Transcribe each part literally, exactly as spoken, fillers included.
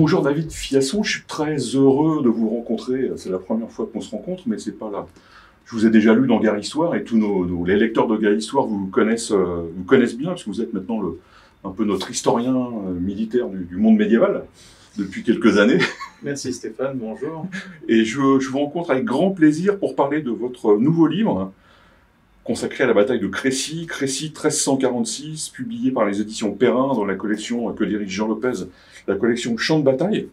Bonjour David Fiasson, je suis très heureux de vous rencontrer. C'est la première fois qu'on se rencontre, mais c'est pas là. Je vous ai déjà lu dans Guerre Histoire et tous nos, nos, les lecteurs de Guerre Histoire vous connaissent, euh, vous connaissent bien, parce que vous êtes maintenant le, un peu notre historien euh, militaire du, du monde médiéval depuis quelques années. Merci Stéphane, bonjour. Et je, je vous rencontre avec grand plaisir pour parler de votre nouveau livre, hein, consacré à la bataille de Crécy, Crécy treize cent quarante-six, publié par les éditions Perrin dans la collection que dirige Jean Lopez, la collection Champs de bataille.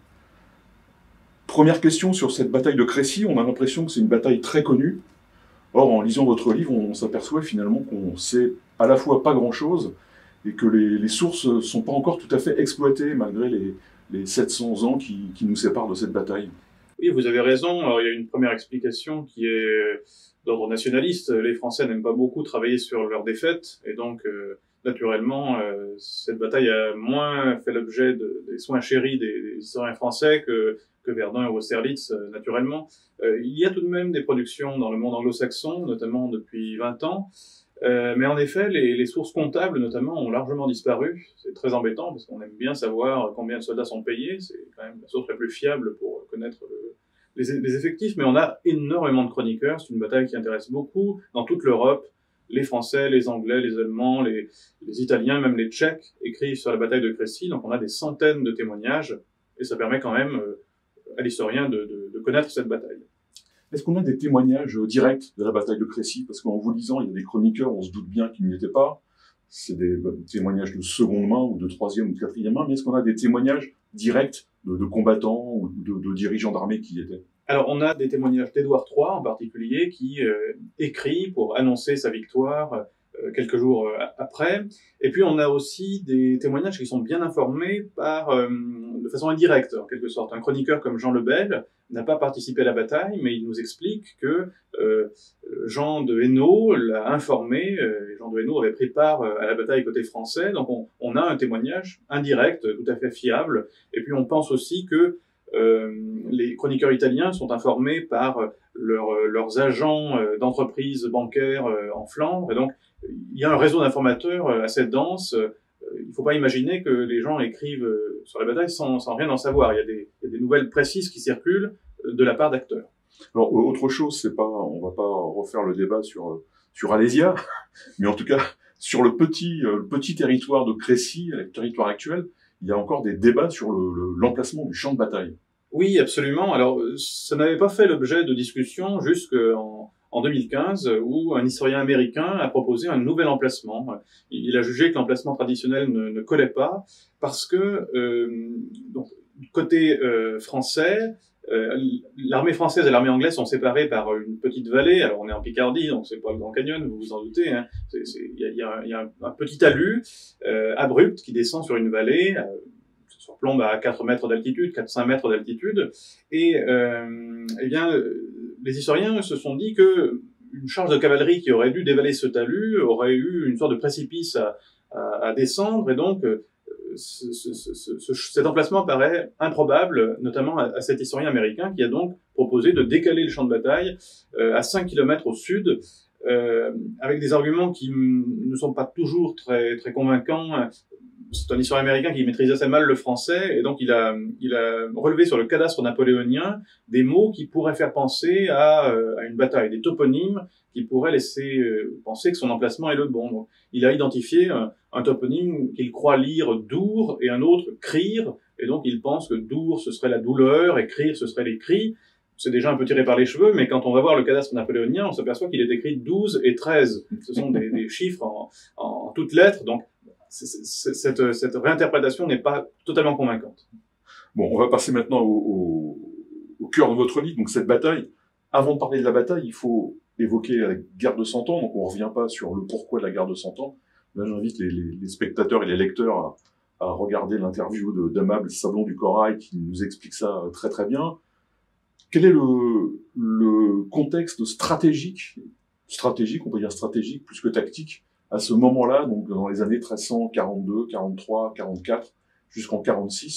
Première question sur cette bataille de Crécy, on a l'impression que c'est une bataille très connue. Or, en lisant votre livre, on s'aperçoit finalement qu'on sait à la fois pas grand-chose et que les, les sources ne sont pas encore tout à fait exploitées malgré les, les sept cents ans qui, qui nous séparent de cette bataille. Oui, vous avez raison. Alors, il y a une première explication qui est d'ordre nationaliste. Les Français n'aiment pas beaucoup travailler sur leurs défaites, et donc, euh, naturellement, euh, cette bataille a moins fait l'objet de, des soins chéris des, des historiens français que, que Verdun ou Austerlitz, euh, naturellement. Euh, il y a tout de même des productions dans le monde anglo-saxon, notamment depuis vingt ans, euh, mais en effet, les, les sources comptables, notamment, ont largement disparu. C'est très embêtant, parce qu'on aime bien savoir combien de soldats sont payés. C'est quand même la source la plus fiable pour connaître le, les, les effectifs, mais on a énormément de chroniqueurs. C'est une bataille qui intéresse beaucoup dans toute l'Europe. Les Français, les Anglais, les Allemands, les, les Italiens, même les Tchèques écrivent sur la bataille de Crécy. Donc on a des centaines de témoignages, et ça permet quand même euh, à l'historien de, de, de connaître cette bataille. Est-ce qu'on a des témoignages directs de la bataille de Crécy? Parce qu'en vous lisant, il y a des chroniqueurs, on se doute bien qu'ils n'y étaient pas. C'est des bah, témoignages de seconde main, ou de troisième, ou de quatrième main. Mais est-ce qu'on a des témoignages directs de, de combattants, ou de, de dirigeants d'armée qui y étaient? Alors, on a des témoignages d'Édouard trois, en particulier, qui euh, écrit pour annoncer sa victoire euh, quelques jours euh, après. Et puis, on a aussi des témoignages qui sont bien informés par, euh, de façon indirecte, en quelque sorte. Un chroniqueur comme Jean Lebel n'a pas participé à la bataille, mais il nous explique que euh, Jean de Hainaut l'a informé, euh, Jean de Hainaut avait pris part à la bataille côté français, donc on, on a un témoignage indirect, tout à fait fiable. Et puis, on pense aussi que Euh, les chroniqueurs italiens sont informés par leur, leurs agents euh, d'entreprises bancaires euh, en Flandre, et donc il y a un réseau d'informateurs euh, assez dense. Euh, il ne faut pas imaginer que les gens écrivent euh, sur la bataille sans, sans rien en savoir. Il y a des, il y a des nouvelles précises qui circulent de la part d'acteurs. Alors, autre chose, c'est pas, on va pas refaire le débat sur, sur Alésia, mais en tout cas, sur le petit, le petit territoire de Crécy, le territoire actuel, il y a encore des débats sur le, le, l'emplacement du champ de bataille. Oui, absolument. Alors, ça n'avait pas fait l'objet de discussion jusqu'en en deux mille quinze, où un historien américain a proposé un nouvel emplacement. Il a jugé que l'emplacement traditionnel ne, ne collait pas, parce que, euh, donc, côté euh, français, euh, l'armée française et l'armée anglaise sont séparées par une petite vallée. Alors, on est en Picardie, donc c'est pas le Grand Canyon, vous vous en doutez. Hein. Il y a, y a, y a un, un petit talus euh, abrupt qui descend sur une vallée, euh, surplombe à quatre mètres d'altitude, quatre à cinq mètres d'altitude, et euh, eh bien, les historiens se sont dit que une charge de cavalerie qui aurait dû dévaler ce talus aurait eu une sorte de précipice à, à, à descendre, et donc euh, ce, ce, ce, ce, cet emplacement paraît improbable, notamment à, à cet historien américain qui a donc proposé de décaler le champ de bataille euh, à cinq kilomètres au sud, euh, avec des arguments qui ne sont pas toujours très, très convaincants. C'est un historien américain qui maîtrise assez mal le français, et donc il a, il a relevé sur le cadastre napoléonien des mots qui pourraient faire penser à, à une bataille, des toponymes qui pourraient laisser penser que son emplacement est le bon. Donc, il a identifié un, un toponyme qu'il croit lire Dour et un autre Crire, et donc il pense que Dour ce serait la douleur et Crire ce serait les cris. C'est déjà un peu tiré par les cheveux, mais quand on va voir le cadastre napoléonien, on s'aperçoit qu'il est écrit douze et treize. Ce sont des, des chiffres en, en toutes lettres, donc Cette, cette réinterprétation n'est pas totalement convaincante. Bon, on va passer maintenant au, au, au cœur de votre livre, donc cette bataille. Avant de parler de la bataille, il faut évoquer la guerre de Cent Ans, donc on ne revient pas sur le pourquoi de la guerre de Cent Ans. Là, j'invite les, les, les spectateurs et les lecteurs à, à regarder l'interview de d'Amable Sablon du Corail qui nous explique ça très très bien. Quel est le, le contexte stratégique, stratégique, on peut dire stratégique plus que tactique, à ce moment-là, donc dans les années treize cent quarante-deux, quarante-trois, quarante-quatre, jusqu'en quarante-six,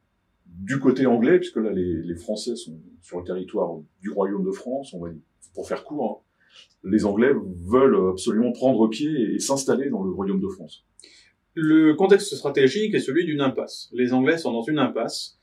du côté anglais, puisque là les, les Français sont sur le territoire du Royaume de France, on va dire, pour faire court, hein, les Anglais veulent absolument prendre pied et, et s'installer dans le Royaume de France. Le contexte stratégique est celui d'une impasse. Les Anglais sont dans une impasse.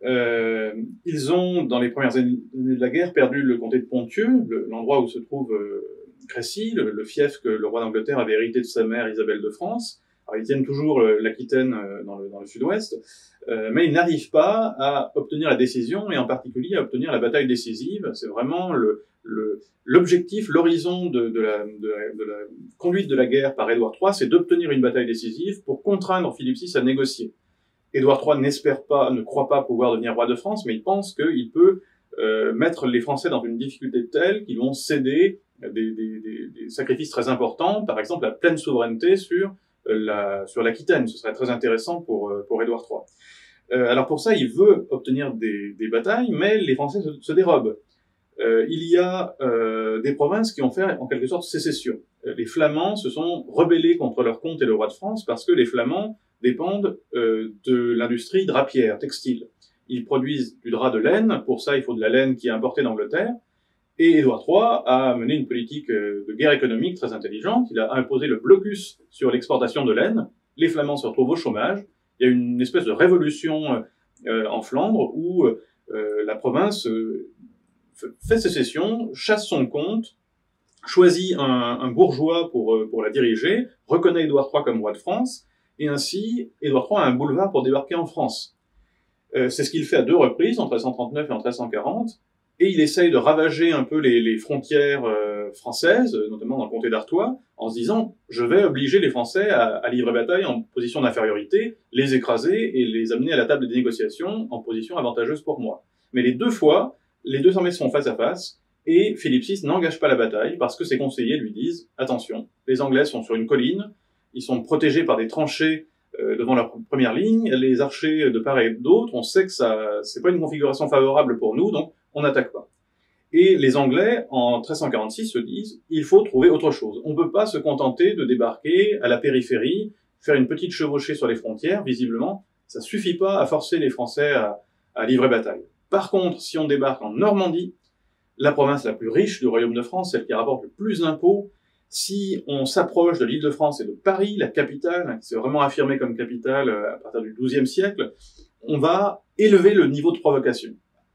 Euh, ils ont, dans les premières années de la guerre, perdu le comté de Ponthieu, l'endroit où se trouve euh, Crécy, le, le fief que le roi d'Angleterre avait hérité de sa mère Isabelle de France. Alors, ils tiennent toujours l'Aquitaine dans le, dans le sud-ouest, euh, mais ils n'arrivent pas à obtenir la décision, et en particulier à obtenir la bataille décisive. C'est vraiment le, le, l'objectif, l'horizon de, de, la, de, la, de la conduite de la guerre par Édouard trois, c'est d'obtenir une bataille décisive pour contraindre Philippe six à négocier. Édouard trois n'espère pas, ne croit pas pouvoir devenir roi de France, mais il pense qu'il peut euh, mettre les Français dans une difficulté telle qu'ils vont céder des, des, des, des sacrifices très importants, par exemple la pleine souveraineté sur la, sur l'Aquitaine. Ce serait très intéressant pour, pour Édouard trois. Euh, alors pour ça, il veut obtenir des, des batailles, mais les Français se, se dérobent. Euh, il y a euh, des provinces qui ont fait en quelque sorte sécession. Les Flamands se sont rebellés contre leur comte et le roi de France parce que les Flamands dépendent euh, de l'industrie drapière, textile. Ils produisent du drap de laine, pour ça il faut de la laine qui est importée d'Angleterre, et Édouard trois a mené une politique de guerre économique très intelligente. Il a imposé le blocus sur l'exportation de laine, les Flamands se retrouvent au chômage, il y a une espèce de révolution euh, en Flandre où euh, la province euh, fait sécession, chasse son comte, choisit un, un bourgeois pour, pour la diriger, reconnaît Édouard trois comme roi de France, et ainsi Édouard trois a un boulevard pour débarquer en France. Euh, c'est ce qu'il fait à deux reprises, en treize cent trente-neuf et en treize cent quarante, et il essaye de ravager un peu les, les frontières euh, françaises, notamment dans le comté d'Artois, en se disant « je vais obliger les Français à, à livrer bataille en position d'infériorité, les écraser et les amener à la table des négociations en position avantageuse pour moi ». Mais les deux fois, les deux armées sont face à face, et Philippe six n'engage pas la bataille parce que ses conseillers lui disent « attention, les Anglais sont sur une colline, ils sont protégés par des tranchées euh, devant leur première ligne, les archers de part et d'autre, on sait que ça c'est pas une configuration favorable pour nous, donc on n'attaque pas. » Et les Anglais, en treize cent quarante-six, se disent « il faut trouver autre chose. On ne peut pas se contenter de débarquer à la périphérie, faire une petite chevauchée sur les frontières, visiblement, ça suffit pas à forcer les Français à, à livrer bataille. Par contre, si on débarque en Normandie, la province la plus riche du royaume de France, celle qui rapporte le plus d'impôts, si on s'approche de l'Île-de-France et de Paris, la capitale, hein, qui s'est vraiment affirmée comme capitale à partir du douzième siècle, on va élever le niveau de provocation.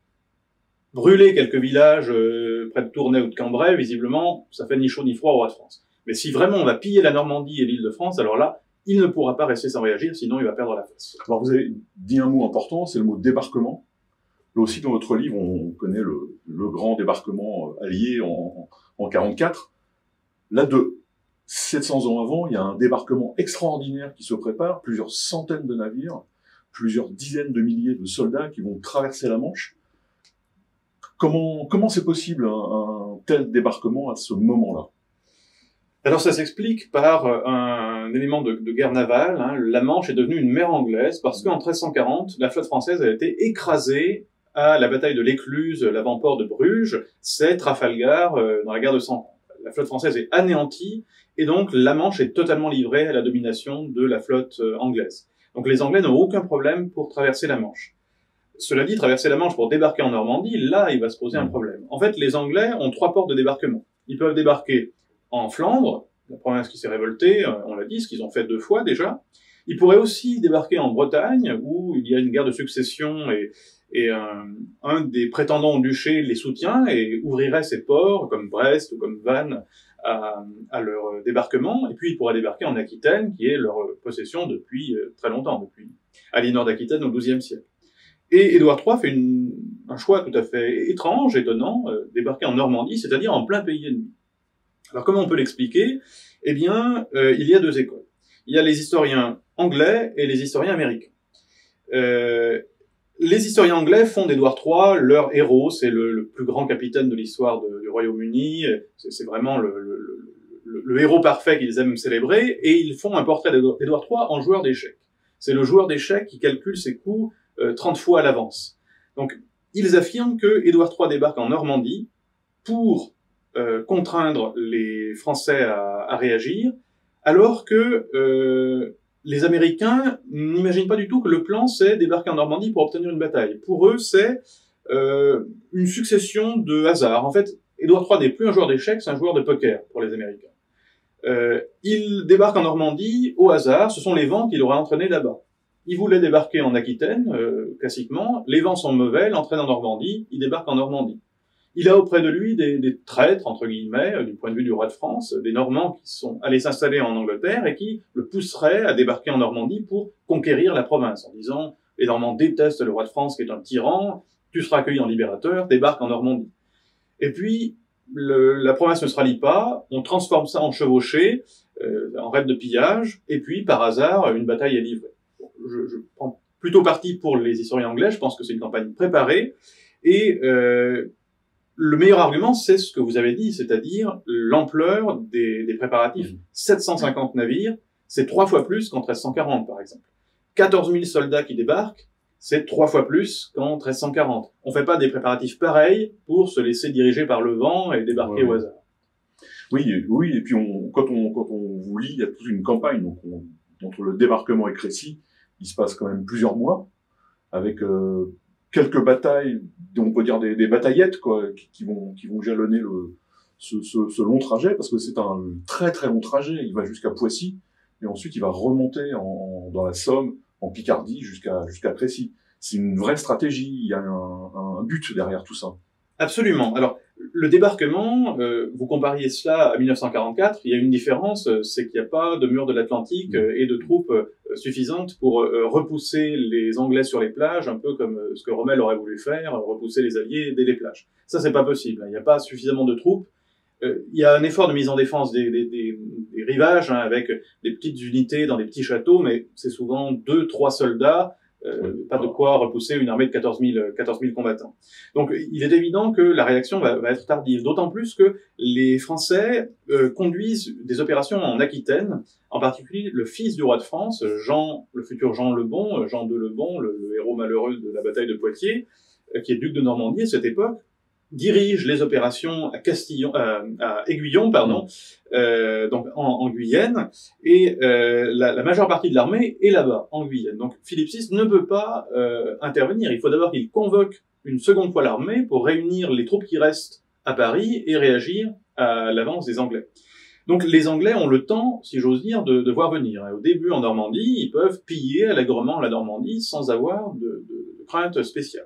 Brûler quelques villages euh, près de Tournai ou de Cambrai, visiblement, ça fait ni chaud ni froid au roi de France. Mais si vraiment on va piller la Normandie et l'Île-de-France, alors là, il ne pourra pas rester sans réagir, sinon il va perdre la face. Alors vous avez dit un mot important, c'est le mot débarquement. Là aussi, dans votre livre, on connaît le, le grand débarquement allié en, en quarante-quatre. Là, de sept cents ans avant, il y a un débarquement extraordinaire qui se prépare, plusieurs centaines de navires, plusieurs dizaines de milliers de soldats qui vont traverser la Manche. Comment comment c'est possible un, un tel débarquement à ce moment-là? Alors ça s'explique par un élément de, de guerre navale. Hein. La Manche est devenue une mer anglaise parce qu'en treize cent quarante, la flotte française a été écrasée à la bataille de l'Écluse, l'avant-port de Bruges. C'est Trafalgar euh, dans la guerre de Cent Ans. La flotte française est anéantie et donc la Manche est totalement livrée à la domination de la flotte euh, anglaise. Donc les Anglais n'ont aucun problème pour traverser la Manche. Cela dit, traverser la Manche pour débarquer en Normandie, là, il va se poser un problème. En fait, les Anglais ont trois ports de débarquement. Ils peuvent débarquer en Flandre, la province qui s'est révoltée, on l'a dit, ce qu'ils ont fait deux fois déjà. Ils pourraient aussi débarquer en Bretagne, où il y a une guerre de succession et, et un, un des prétendants au duché les soutient et ouvrirait ses ports, comme Brest ou comme Vannes, à, à leur débarquement. Et puis ils pourraient débarquer en Aquitaine, qui est leur possession depuis très longtemps, depuis Aliénor d'Aquitaine au douzième siècle. Et Édouard trois fait une, un choix tout à fait étrange, étonnant, euh, débarquer en Normandie, c'est-à-dire en plein pays ennemi. Alors comment on peut l'expliquer? Eh bien, euh, il y a deux écoles. Il y a les historiens anglais et les historiens américains. Euh, les historiens anglais font d'Édouard trois leur héros, c'est le, le plus grand capitaine de l'histoire du Royaume-Uni, c'est vraiment le, le, le, le héros parfait qu'ils aiment célébrer, et ils font un portrait d'Édouard trois en joueur d'échecs. C'est le joueur d'échecs qui calcule ses coups trente fois à l'avance. Donc, ils affirment que Édouard trois débarque en Normandie pour euh, contraindre les Français à, à réagir, alors que euh, les Américains n'imaginent pas du tout que le plan, c'est débarquer en Normandie pour obtenir une bataille. Pour eux, c'est euh, une succession de hasards. En fait, Édouard trois n'est plus un joueur d'échecs, c'est un joueur de poker pour les Américains. Euh, il débarque en Normandie au hasard, ce sont les vents qui l'auraient entraîné là-bas. il voulait débarquer en Aquitaine, euh, classiquement, les vents sont mauvais, l'entraîne en Normandie, il débarque en Normandie. Il a auprès de lui des, des traîtres, entre guillemets, euh, du point de vue du roi de France, des Normands qui sont allés s'installer en Angleterre et qui le pousseraient à débarquer en Normandie pour conquérir la province, en disant « les Normands détestent le roi de France qui est un tyran, tu seras accueilli en libérateur, débarque en Normandie ». Et puis, le, la province ne se rallie pas, on transforme ça en chevauchée, euh, en raid de pillage, et puis, par hasard, une bataille est livrée. Bon, je, je prends plutôt parti pour les historiens anglais, je pense que c'est une campagne préparée, et euh, le meilleur argument, c'est ce que vous avez dit, c'est-à-dire l'ampleur des, des préparatifs. sept cent cinquante navires, c'est trois fois plus qu'en treize cent quarante, par exemple. quatorze mille soldats qui débarquent, c'est trois fois plus qu'en treize cent quarante. On fait pas des préparatifs pareils pour se laisser diriger par le vent et débarquer ouais. au hasard. Oui, oui, et puis on, quand on quand on vous lit, il y a toute une campagne. Donc on, entre le débarquement et Crécy, il se passe quand même plusieurs mois, avec euh, quelques batailles, on peut dire des, des bataillettes quoi, qui, qui vont qui vont jalonner le ce, ce, ce long trajet, parce que c'est un très très long trajet. Il va jusqu'à Poissy et ensuite il va remonter en, dans la Somme, en Picardie jusqu'à jusqu'à Crécy. C'est une vraie stratégie. Il y a un, un but derrière tout ça. Absolument. Alors le débarquement, euh, vous compariez cela à mille neuf cent quarante-quatre, il y a une différence, c'est qu'il n'y a pas de mur de l'Atlantique euh, et de troupes euh, suffisantes pour euh, repousser les Anglais sur les plages, un peu comme euh, ce que Rommel aurait voulu faire, repousser les Alliés dès les plages. Ça, c'est pas possible. Il n'y a pas suffisamment de troupes. Euh, il y a un effort de mise en défense des, des, des, des rivages, hein, avec des petites unités dans des petits châteaux, mais c'est souvent deux, trois soldats. Euh, pas de quoi repousser une armée de quatorze mille combattants. Donc il est évident que la réaction va, va être tardive, d'autant plus que les Français euh, conduisent des opérations en Aquitaine, en particulier le fils du roi de France, Jean, le futur Jean le Bon, Jean de Le Bon, le, le héros malheureux de la bataille de Poitiers, euh, qui est duc de Normandie à cette époque, dirige les opérations à Castillon, à, à Aiguillon, pardon, euh, donc en, en Guyenne, et euh, la, la majeure partie de l'armée est là-bas, en Guyenne. Donc Philippe six ne peut pas euh, intervenir. Il faut d'abord qu'il convoque une seconde fois l'armée pour réunir les troupes qui restent à Paris et réagir à l'avance des Anglais. Donc les Anglais ont le temps, si j'ose dire, de, de voir venir. Au début, en Normandie, ils peuvent piller allègrement la Normandie sans avoir de, de, de crainte spéciale.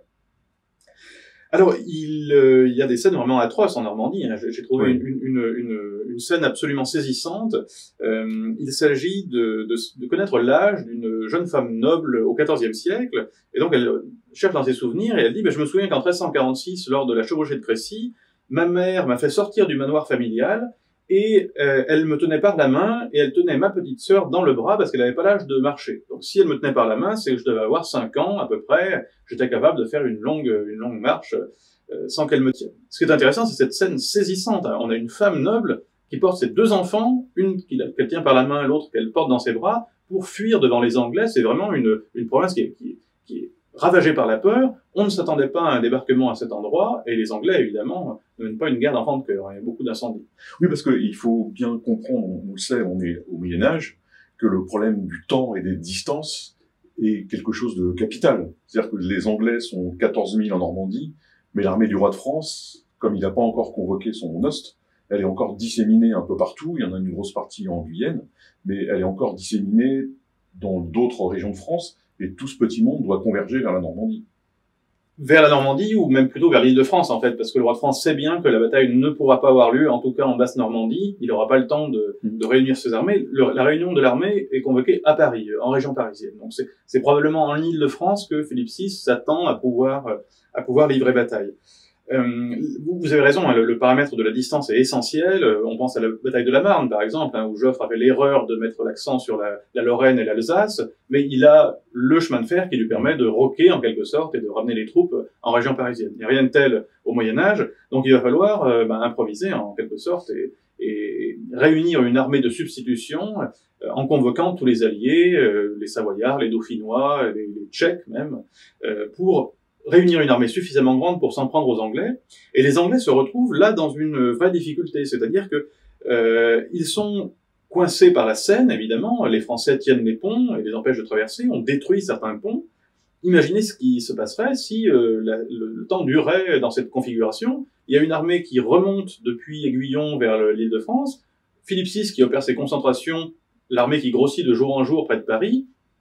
Alors, il, euh, il y a des scènes vraiment atroces en Normandie. Hein. J'ai trouvé oui. une, une, une, une scène absolument saisissante. Euh, il s'agit de, de, de connaître l'âge d'une jeune femme noble au quatorzième siècle. Et donc, elle cherche dans ses souvenirs et elle dit bah, « Je me souviens qu'en treize cent quarante-six, lors de la chevauchée de Crécy, ma mère m'a fait sortir du manoir familial et euh, elle me tenait par la main et elle tenait ma petite sœur dans le bras parce qu'elle n'avait pas l'âge de marcher. Donc si elle me tenait par la main, c'est que je devais avoir cinq ans à peu près. J'étais capable de faire une longue, une longue marche euh, sans qu'elle me tienne. » Ce qui est intéressant, c'est cette scène saisissante. On a une femme noble qui porte ses deux enfants, une qu'elle tient par la main, l'autre qu'elle porte dans ses bras, pour fuir devant les Anglais. C'est vraiment une, une province qui est, qui, qui est ravagée par la peur. On ne s'attendait pas à un débarquement à cet endroit, et les Anglais, évidemment, ne mènent pas une guerre d'enfants de cœur. Il y a beaucoup d'incendies. Oui, parce qu'il faut bien comprendre, on le sait, on est au Moyen-Âge, que le problème du temps et des distances est quelque chose de capital. C'est-à-dire que les Anglais sont quatorze mille en Normandie, mais l'armée du roi de France, comme il n'a pas encore convoqué son ost, elle est encore disséminée un peu partout. Il y en a une grosse partie en Guyenne, mais elle est encore disséminée dans d'autres régions de France, et tout ce petit monde doit converger vers la Normandie. Vers la Normandie, ou même plutôt vers l'île de France, en fait, parce que le roi de France sait bien que la bataille ne pourra pas avoir lieu, en tout cas en Basse-Normandie. Il n'aura pas le temps de, de réunir ses armées. Le, la réunion de l'armée est convoquée à Paris, en région parisienne. Donc c'est probablement en île de France que Philippe six s'attend à pouvoir, à pouvoir livrer bataille. Euh, vous, vous avez raison, hein, le, le paramètre de la distance est essentiel. On pense à la bataille de la Marne, par exemple, hein, où Joffre avait l'erreur de mettre l'accent sur la, la Lorraine et l'Alsace, mais il a le chemin de fer qui lui permet de roquer, en quelque sorte, et de ramener les troupes en région parisienne. Il n'y a rien de tel au Moyen-Âge, donc il va falloir euh, bah, improviser, en quelque sorte, et, et réunir une armée de substitution euh, en convoquant tous les alliés, euh, les Savoyards, les Dauphinois, les, les Tchèques même, euh, pour réunir une armée suffisamment grande pour s'en prendre aux Anglais. Et les Anglais se retrouvent là dans une vraie difficulté, c'est-à-dire que euh, ils sont coincés par la Seine, évidemment. Les Français tiennent les ponts et les empêchent de traverser. On détruit certains ponts. Imaginez ce qui se passerait si euh, la, le, le temps durait dans cette configuration. Il y a une armée qui remonte depuis Aiguillon vers l'île de France. Philippe six qui opère ses concentrations, l'armée qui grossit de jour en jour près de Paris.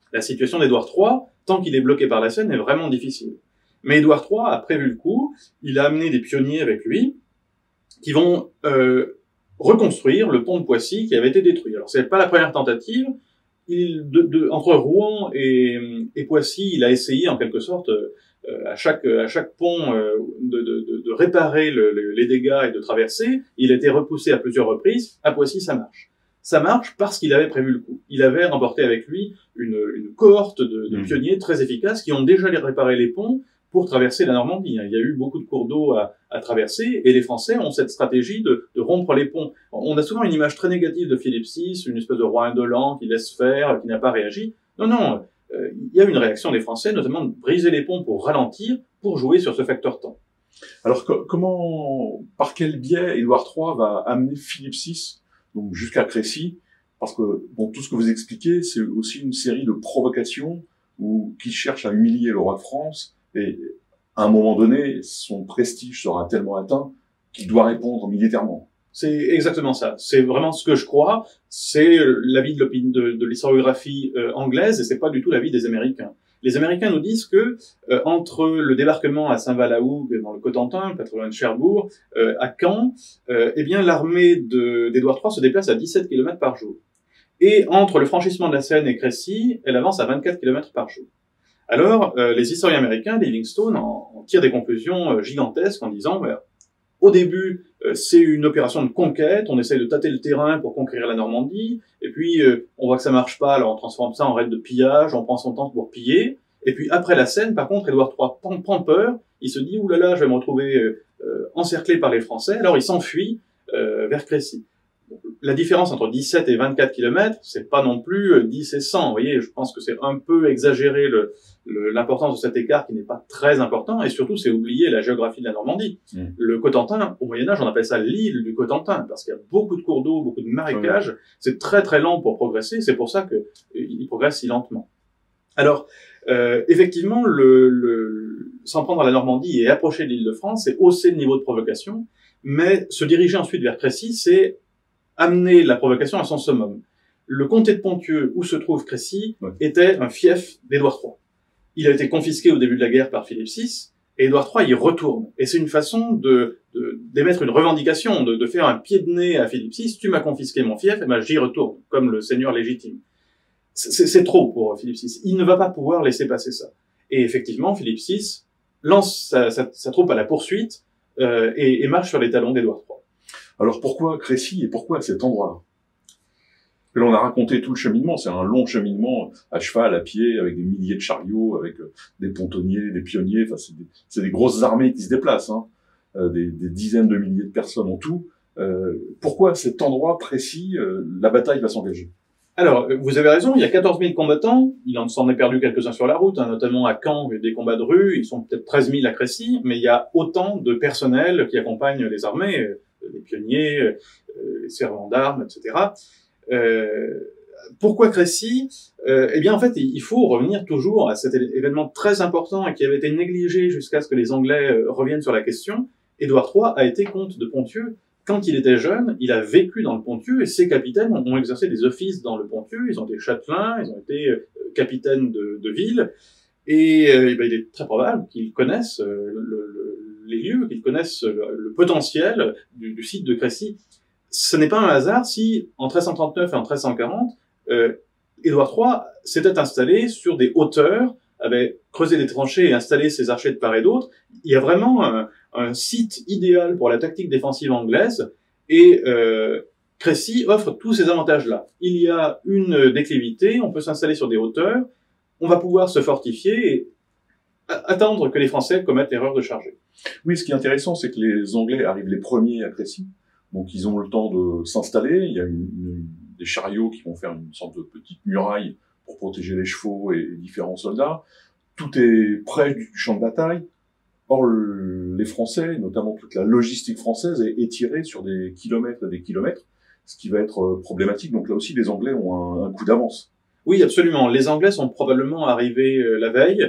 La situation d'Édouard trois, tant qu'il est bloqué par la Seine, est vraiment difficile. Mais Édouard trois a prévu le coup, il a amené des pionniers avec lui, qui vont euh, reconstruire le pont de Poissy qui avait été détruit. Alors c'est pas la première tentative, il, de, de, entre Rouen et, et Poissy, il a essayé en quelque sorte euh, à chaque à chaque pont euh, de, de, de réparer le, le, les dégâts et de traverser. Il a été repoussé à plusieurs reprises. À Poissy, ça marche. Ça marche parce qu'il avait prévu le coup. Il avait remporté avec lui une, une cohorte de, de mmh. pionniers très efficaces qui ont déjà réparé les ponts pour traverser la Normandie. Il y a eu beaucoup de cours d'eau à, à traverser, et les Français ont cette stratégie de, de rompre les ponts. On a souvent une image très négative de Philippe six, une espèce de roi indolent qui laisse faire, qui n'a pas réagi. Non, non, euh, il y a une réaction des Français, notamment de briser les ponts pour ralentir, pour jouer sur ce facteur temps. Alors, co comment, par quel biais Édouard trois va amener Philippe six, donc jusqu'à Crécy? Parce que, bon, tout ce que vous expliquez, c'est aussi une série de provocations où, qui cherchent à humilier le roi de France. Et à un moment donné, son prestige sera tellement atteint qu'il doit répondre militairement. C'est exactement ça. C'est vraiment ce que je crois. C'est l'avis de, de, de l'historiographie euh, anglaise, et c'est pas du tout l'avis des Américains. Les Américains nous disent que euh, entre le débarquement à Saint-Val-la-Hougue dans le Cotentin, pas trop loin de Cherbourg, euh, à Caen, euh, eh bien l'armée d'Édouard trois se déplace à dix-sept kilomètres par jour. Et entre le franchissement de la Seine et Crécy, elle avance à vingt-quatre kilomètres par jour. Alors, euh, les historiens américains, Livingstone, en, en tirent des conclusions euh, gigantesques en disant, bah, au début, euh, c'est une opération de conquête, on essaye de tâter le terrain pour conquérir la Normandie, et puis euh, on voit que ça marche pas, alors on transforme ça en raid de pillage, on prend son temps pour piller, et puis après la Seine, par contre, Édouard trois prend, prend peur, il se dit, oulala, je vais me retrouver euh, euh, encerclé par les Français, alors il s'enfuit euh, vers Crécy. La différence entre dix-sept et vingt-quatre kilomètres, c'est pas non plus dix et cent. Vous voyez, je pense que c'est un peu exagéré le, le, l'importance de cet écart qui n'est pas très important, et surtout c'est oublier la géographie de la Normandie. Mmh. Le Cotentin, au Moyen-Âge, on appelle ça l'île du Cotentin, parce qu'il y a beaucoup de cours d'eau, beaucoup de marécages, mmh. c'est très très lent pour progresser, c'est pour ça que il progresse si lentement. Alors, euh, effectivement, le, le, s'en prendre à la Normandie et approcher de l'Île-de-France, c'est hausser le niveau de provocation, mais se diriger ensuite vers Crécy, c'est amener la provocation à son summum. Le comté de Ponthieu, où se trouve Crécy, ouais. était un fief d'Édouard trois. Il a été confisqué au début de la guerre par Philippe six, et Édouard trois y retourne. Et c'est une façon de, de, d'émettre une revendication, de, de faire un pied de nez à Philippe six, tu m'as confisqué mon fief, et ben j'y retourne, comme le seigneur légitime. C'est, c'est trop pour Philippe six. Il ne va pas pouvoir laisser passer ça. Et effectivement, Philippe six lance sa, sa, sa troupe à la poursuite, euh, et, et marche sur les talons d'Édouard trois. Alors pourquoi Crécy et pourquoi cet endroit-là? Là, on a raconté tout le cheminement, c'est un long cheminement à cheval, à pied, avec des milliers de chariots, avec euh, des pontonniers, des pionniers, enfin c'est des, c'est des grosses armées qui se déplacent, hein, euh, des, des dizaines de milliers de personnes en tout. Euh, pourquoi cet endroit précis, euh, la bataille va s'engager? Alors, vous avez raison, il y a quatorze mille combattants, il en s'en est perdu quelques-uns sur la route, hein, notamment à Caen, des combats de rue, ils sont peut-être treize mille à Crécy, mais il y a autant de personnel qui accompagnent les armées, euh, les pionniers, euh, les servants d'armes, et cetera. Euh, pourquoi Crécy? euh, Eh bien, en fait, il faut revenir toujours à cet événement très important et qui avait été négligé jusqu'à ce que les Anglais euh, reviennent sur la question. Édouard trois a été comte de Ponthieu. Quand il était jeune, il a vécu dans le Ponthieu et ses capitaines ont, ont exercé des offices dans le Ponthieu. Ils ont été châtelains, ils ont été euh, capitaines de, de ville. Et, euh, et ben, il est très probable qu'ils connaissent euh, le, le, les lieux, qu'ils connaissent le, le potentiel du, du site de Crécy. Ce n'est pas un hasard si, en treize cent trente-neuf et en treize cent quarante, euh, Édouard trois s'était installé sur des hauteurs, avait creusé des tranchées et installé ses archers de part et d'autre. Il y a vraiment un, un site idéal pour la tactique défensive anglaise, et euh, Crécy offre tous ces avantages-là. Il y a une déclivité, on peut s'installer sur des hauteurs, on va pouvoir se fortifier et attendre que les Français commettent l'erreur de charger. Oui, ce qui est intéressant, c'est que les Anglais arrivent les premiers à Crécy, donc ils ont le temps de s'installer, il y a une, une, des chariots qui vont faire une sorte de petite muraille pour protéger les chevaux et les différents soldats. Tout est près du champ de bataille. Or, le, les Français, notamment toute la logistique française, est étirée sur des kilomètres et des kilomètres, ce qui va être problématique. Donc là aussi, les Anglais ont un, un coup d'avance. Oui, absolument. Les Anglais sont probablement arrivés euh, la veille.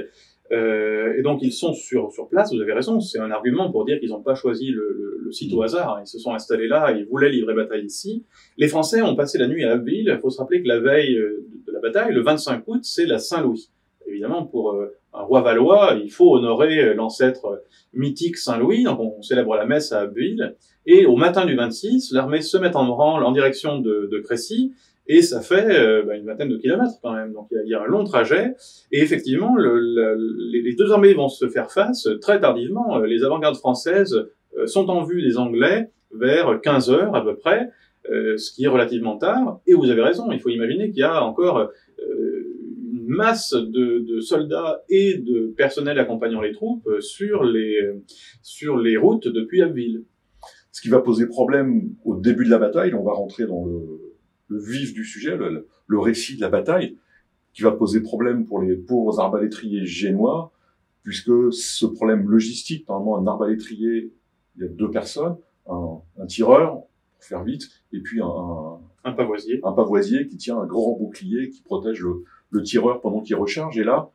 Euh, et donc ils sont sur, sur place, vous avez raison, c'est un argument pour dire qu'ils n'ont pas choisi le, le, le site au hasard, ils se sont installés là, ils voulaient livrer bataille ici. Les Français ont passé la nuit à Abbeville, il faut se rappeler que la veille de, de la bataille, le vingt-cinq août, c'est la Saint-Louis. Évidemment, pour euh, un roi valois, il faut honorer l'ancêtre mythique Saint-Louis, donc on célèbre la messe à Abbeville, et au matin du vingt-six, l'armée se met en branle en direction de, de Crécy, et ça fait euh, bah, une vingtaine de kilomètres quand même, donc il y, y a un long trajet, et effectivement, le, le, les deux armées vont se faire face très tardivement. Les avant-gardes françaises euh, sont en vue des Anglais vers quinze heures à peu près, euh, ce qui est relativement tard, et vous avez raison, il faut imaginer qu'il y a encore euh, une masse de, de soldats et de personnel accompagnant les troupes sur les, sur les routes depuis Abbeville. Ce qui va poser problème au début de la bataille, on va rentrer dans le le vif du sujet, le, le récit de la bataille, qui va poser problème pour les pauvres arbalétriers génois, puisque ce problème logistique, normalement un arbalétrier, il y a deux personnes, un, un tireur, pour faire vite, et puis un, un, un pavoisier. Un pavoisier qui tient un grand bouclier qui protège le, le tireur pendant qu'il recharge. Et là,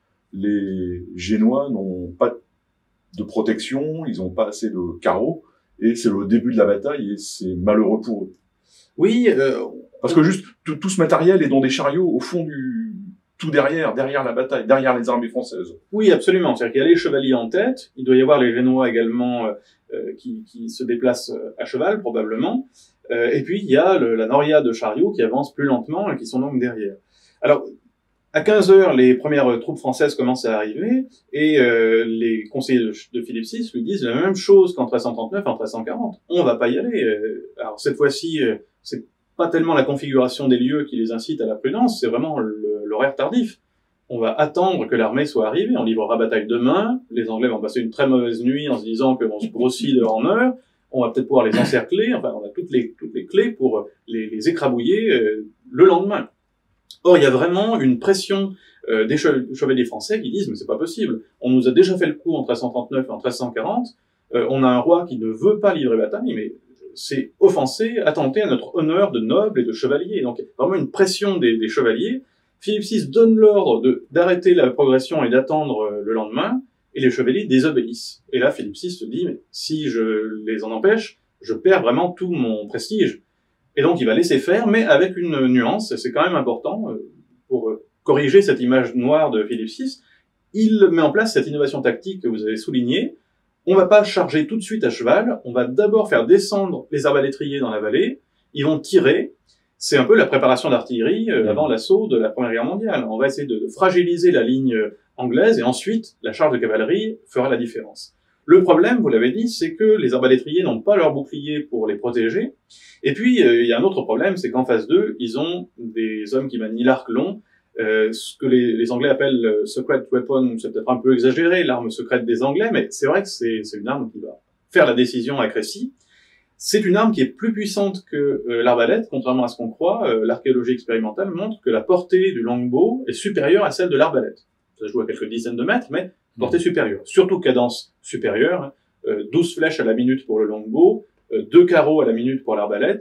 les Génois n'ont pas de protection, ils n'ont pas assez de carreaux, et c'est le début de la bataille, et c'est malheureux pour eux. Oui, euh, parce que juste tout, tout ce matériel est dans des chariots au fond du tout derrière, derrière la bataille, derrière les armées françaises. Oui, absolument. C'est-à-dire qu'il y a les chevaliers en tête. Il doit y avoir les Génois également euh, qui, qui se déplacent à cheval probablement. Euh, et puis il y a le, la noria de chariots qui avance plus lentement et qui sont donc derrière. Alors à quinze heures, les premières troupes françaises commencent à arriver et euh, les conseillers de, de Philippe six lui disent la même chose qu'en treize cent trente-neuf, en treize cent quarante. On va pas y aller. Alors cette fois-ci, c'est pas tellement la configuration des lieux qui les incite à la prudence, c'est vraiment l'horaire tardif. On va attendre que l'armée soit arrivée, on livrera bataille demain, les Anglais vont passer une très mauvaise nuit en se disant qu'on se grossit d'heure en heure, on va peut-être pouvoir les encercler, enfin on a toutes les, toutes les clés pour les, les écrabouiller euh, le lendemain. Or, il y a vraiment une pression euh, des chevaliers français qui disent « mais c'est pas possible, on nous a déjà fait le coup en treize cent trente-neuf et en treize cent quarante, euh, on a un roi qui ne veut pas livrer bataille, mais c'est offenser, attenter à notre honneur de noble et de chevalier. » Donc, vraiment une pression des, des chevaliers. Philippe six donne l'ordre d'arrêter la progression et d'attendre euh, le lendemain, et les chevaliers désobéissent. Et là, Philippe six se dit « mais si je les en empêche, je perds vraiment tout mon prestige. » Et donc, il va laisser faire, mais avec une nuance, c'est quand même important, euh, pour euh, corriger cette image noire de Philippe six, il met en place cette innovation tactique que vous avez soulignée. On va pas charger tout de suite à cheval, on va d'abord faire descendre les arbalétriers dans la vallée, ils vont tirer, c'est un peu la préparation d'artillerie euh, avant l'assaut de la Première Guerre mondiale. On va essayer de, de fragiliser la ligne anglaise, et ensuite, la charge de cavalerie fera la différence. Le problème, vous l'avez dit, c'est que les arbalétriers n'ont pas leur bouclier pour les protéger, et puis euh, il y a un autre problème, c'est qu'en face d'eux, ils ont des hommes qui manient l'arc long, Euh, ce que les, les Anglais appellent euh, secret weapon, c'est peut-être un peu exagéré, l'arme secrète des Anglais, mais c'est vrai que c'est une arme qui va faire la décision à Crécy. C'est une arme qui est plus puissante que euh, l'arbalète, contrairement à ce qu'on croit. Euh, L'archéologie expérimentale montre que la portée du longbow est supérieure à celle de l'arbalète. Ça se joue à quelques dizaines de mètres, mais portée supérieure. Surtout cadence supérieure, euh, douze flèches à la minute pour le longbow, euh, deux carreaux à la minute pour l'arbalète,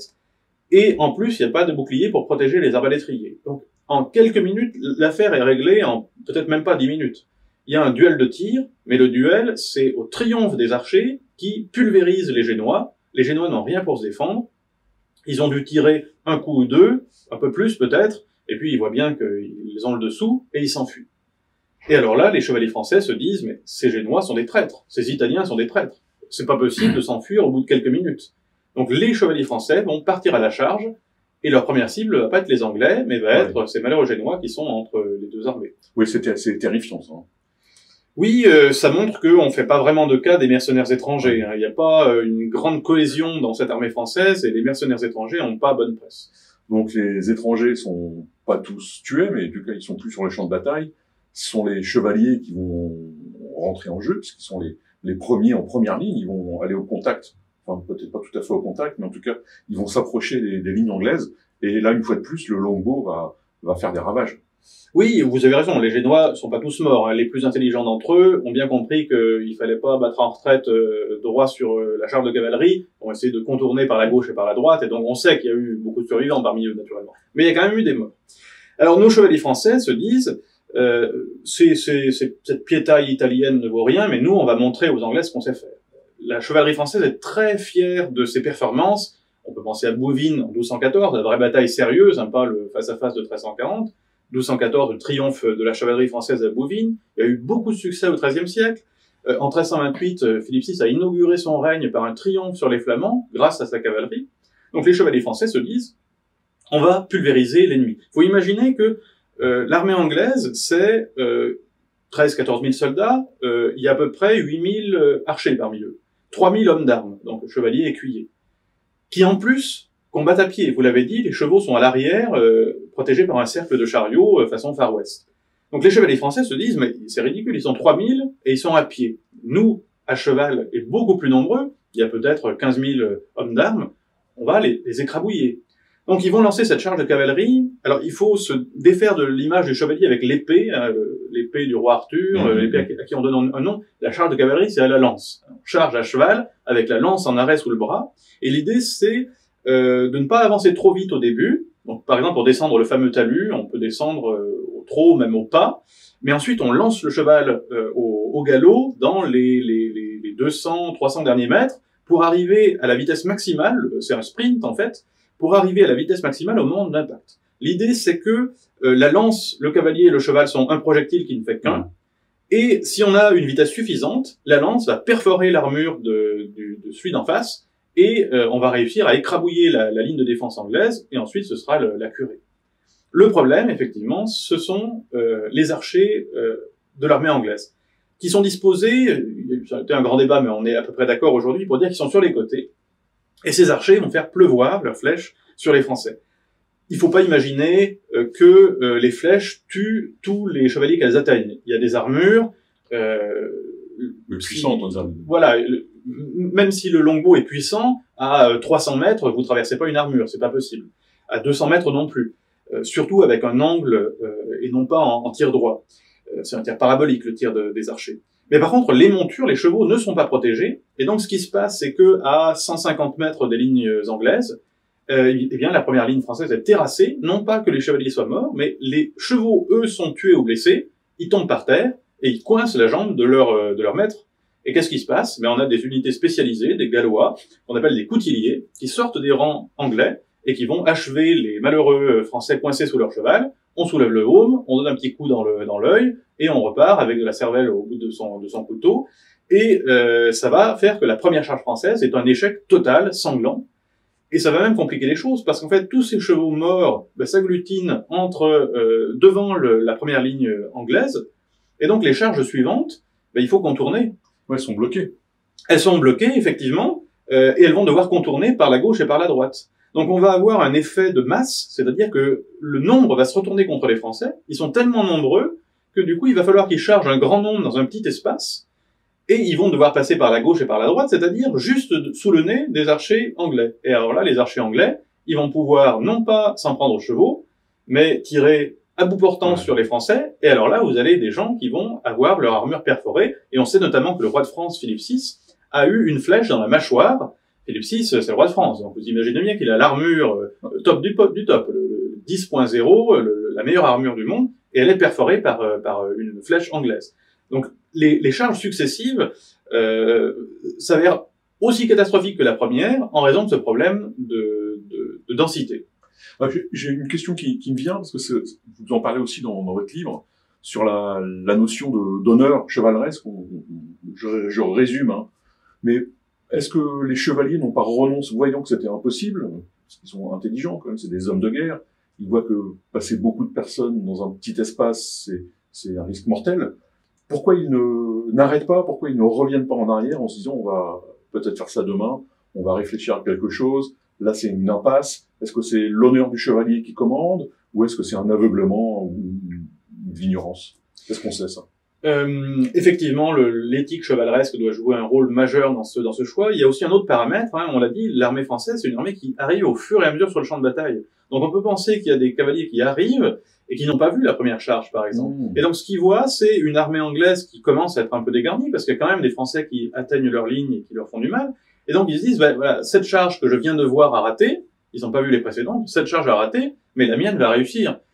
et en plus, il n'y a pas de bouclier pour protéger les arbalétriers. Donc, en quelques minutes, l'affaire est réglée en peut-être même pas dix minutes. Il y a un duel de tir, mais le duel, c'est au triomphe des archers qui pulvérisent les Génois. Les Génois n'ont rien pour se défendre. Ils ont dû tirer un coup ou deux, un peu plus peut-être, et puis ils voient bien qu'ils ont le dessous, et ils s'enfuient. Et alors là, les chevaliers français se disent, mais ces Génois sont des traîtres, ces Italiens sont des traîtres. C'est pas possible de s'enfuir au bout de quelques minutes. Donc les chevaliers français vont partir à la charge, et leur première cible va pas être les Anglais, mais va être ouais. ces malheureux Génois qui sont entre les deux armées. Oui, c'est terrifiant, ça. Oui, euh, ça montre qu'on fait pas vraiment de cas des mercenaires étrangers. Hein. Il n'y a pas euh, une grande cohésion dans cette armée française, et les mercenaires étrangers n'ont pas bonne presse. Donc les étrangers sont pas tous tués, mais du coup ils sont plus sur le champ de bataille. Ce sont les chevaliers qui vont rentrer en jeu, puisqu'ils sont les, les premiers en première ligne, ils vont aller au contact. Enfin, peut-être pas tout à fait au contact, mais en tout cas, ils vont s'approcher des, des lignes anglaises. Et là, une fois de plus, le longbow va, va faire des ravages. Oui, vous avez raison, les Génois sont pas tous morts. Hein. Les plus intelligents d'entre eux ont bien compris qu'il fallait pas battre en retraite euh, droit sur euh, la charge de cavalerie. On essaie de contourner par la gauche et par la droite. Et donc, on sait qu'il y a eu beaucoup de survivants parmi eux, naturellement. Mais il y a quand même eu des morts. Alors, nos chevaliers français se disent, Euh, c'est, c'est, c'est, cette pietà italienne ne vaut rien, mais nous, on va montrer aux Anglais ce qu'on sait faire. La chevalerie française est très fière de ses performances. On peut penser à Bouvines en douze cent quatorze, la vraie bataille sérieuse, hein, pas le face-à-face de treize cent quarante. douze cent quatorze, le triomphe de la chevalerie française à Bouvines. Il y a eu beaucoup de succès au treizième siècle. Euh, en treize cent vingt-huit, euh, Philippe six a inauguré son règne par un triomphe sur les Flamands, grâce à sa cavalerie. Donc les chevaliers français se disent, on va pulvériser l'ennemi. Il faut imaginer que euh, l'armée anglaise, c'est euh, treize à quatorze mille soldats, euh, il y a à peu près huit mille euh, archers parmi eux, trois mille hommes d'armes, donc chevaliers écuyers, qui en plus combattent à pied. Vous l'avez dit, les chevaux sont à l'arrière, euh, protégés par un cercle de chariots euh, façon Far West. Donc les chevaliers français se disent, mais c'est ridicule, ils sont trois mille et ils sont à pied. Nous, à cheval, et beaucoup plus nombreux, il y a peut-être quinze mille hommes d'armes, on va les, les écrabouiller. Donc ils vont lancer cette charge de cavalerie. Alors il faut se défaire de l'image du chevalier avec l'épée, hein, l'épée du roi Arthur, mmh. l'épée à qui on donne un nom. La charge de cavalerie, c'est à la lance. On charge à cheval avec la lance en arrêt sous le bras. Et l'idée, c'est euh, de ne pas avancer trop vite au début. Donc par exemple, pour descendre le fameux talus, on peut descendre euh, au trot, même au pas. Mais ensuite, on lance le cheval euh, au, au galop dans les, les, les, les deux cents, trois cents derniers mètres pour arriver à la vitesse maximale. C'est un sprint en fait. Pour arriver à la vitesse maximale au moment de l'impact. L'idée, c'est que euh, la lance, le cavalier et le cheval sont un projectile qui ne fait qu'un, et si on a une vitesse suffisante, la lance va perforer l'armure de, de, de celui d'en face, et euh, on va réussir à écrabouiller la, la ligne de défense anglaise, et ensuite ce sera le, la curée. Le problème, effectivement, ce sont euh, les archers euh, de l'armée anglaise, qui sont disposés, c'était un grand débat, mais on est à peu près d'accord aujourd'hui, pour dire qu'ils sont sur les côtés, et ces archers vont faire pleuvoir leurs flèches sur les Français. Il ne faut pas imaginer euh, que euh, les flèches tuent tous les chevaliers qu'elles atteignent. Il y a des armures... Euh, puissantes, on dirait. Voilà, le, même si le longbow est puissant, à trois cents mètres, vous ne traversez pas une armure, c'est pas possible. À deux cents mètres non plus. Euh, surtout avec un angle euh, et non pas en, en tir droit. Euh, c'est un tir parabolique, le tir de, des archers. Mais par contre, les montures, les chevaux ne sont pas protégés, et donc ce qui se passe, c'est que à cent cinquante mètres des lignes anglaises, euh, eh bien la première ligne française est terrassée, non pas que les chevaliers soient morts, mais les chevaux, eux, sont tués ou blessés, ils tombent par terre, et ils coincent la jambe de leur, de leur maître. Et qu'est-ce qui se passe? Ben, on a des unités spécialisées, des Gallois, qu'on appelle des coutilliers, qui sortent des rangs anglais, et qui vont achever les malheureux Français coincés sous leur cheval. On soulève le haume, on donne un petit coup dans le dans l'œil, et on repart avec de la cervelle au bout de son de son couteau. Et euh, ça va faire que la première charge française est un échec total, sanglant. Et ça va même compliquer les choses, parce qu'en fait, tous ces chevaux morts ben, s'agglutinent entre euh, devant le, la première ligne anglaise, et donc les charges suivantes, ben, il faut contourner. Ouais, elles sont bloquées. Elles sont bloquées, effectivement, euh, et elles vont devoir contourner par la gauche et par la droite. Donc on va avoir un effet de masse, c'est-à-dire que le nombre va se retourner contre les Français. Ils sont tellement nombreux que du coup il va falloir qu'ils chargent un grand nombre dans un petit espace, et ils vont devoir passer par la gauche et par la droite, c'est-à-dire juste sous le nez des archers anglais. Et alors là, les archers anglais, ils vont pouvoir non pas s'en prendre aux chevaux, mais tirer à bout portant ouais. sur les Français, et alors là vous avez des gens qui vont avoir leur armure perforée, et on sait notamment que le roi de France, Philippe six, a eu une flèche dans la mâchoire. Philippe six, c'est le roi de France, donc vous imaginez bien qu'il a l'armure euh, top du, du top, le, le dix point zéro, la meilleure armure du monde, et elle est perforée par, euh, par une flèche anglaise. Donc les, les charges successives euh, s'avèrent aussi catastrophiques que la première en raison de ce problème de, de, de densité. J'ai une question qui, qui me vient, parce que vous en parlez aussi dans, dans votre livre, sur la, la notion d'honneur chevaleresque, je, je résume, hein, mais est-ce que les chevaliers n'ont pas renoncé, voyant que c'était impossible, parce qu'ils sont intelligents quand même, c'est des hommes de guerre, ils voient que passer beaucoup de personnes dans un petit espace, c'est un risque mortel. Pourquoi ils ne n'arrêtent pas, pourquoi ils ne reviennent pas en arrière en se disant on va peut-être faire ça demain, on va réfléchir à quelque chose, là c'est une impasse, est-ce que c'est l'honneur du chevalier qui commande, ou est-ce que c'est un aveuglement ou une ignorance? Qu'est-ce qu'on sait ça? Euh, effectivement, l'éthique chevaleresque doit jouer un rôle majeur dans ce, dans ce choix. Il y a aussi un autre paramètre, hein, on l'a dit, l'armée française, c'est une armée qui arrive au fur et à mesure sur le champ de bataille. Donc on peut penser qu'il y a des cavaliers qui arrivent et qui n'ont pas vu la première charge, par exemple. Mmh. Et donc ce qu'ils voient, c'est une armée anglaise qui commence à être un peu dégarnie, parce qu'il y a quand même des Français qui atteignent leur ligne et qui leur font du mal. Et donc ils se disent, bah, voilà, cette charge que je viens de voir a raté, ils n'ont pas vu les précédentes, cette charge a raté, mais la mienne va réussir.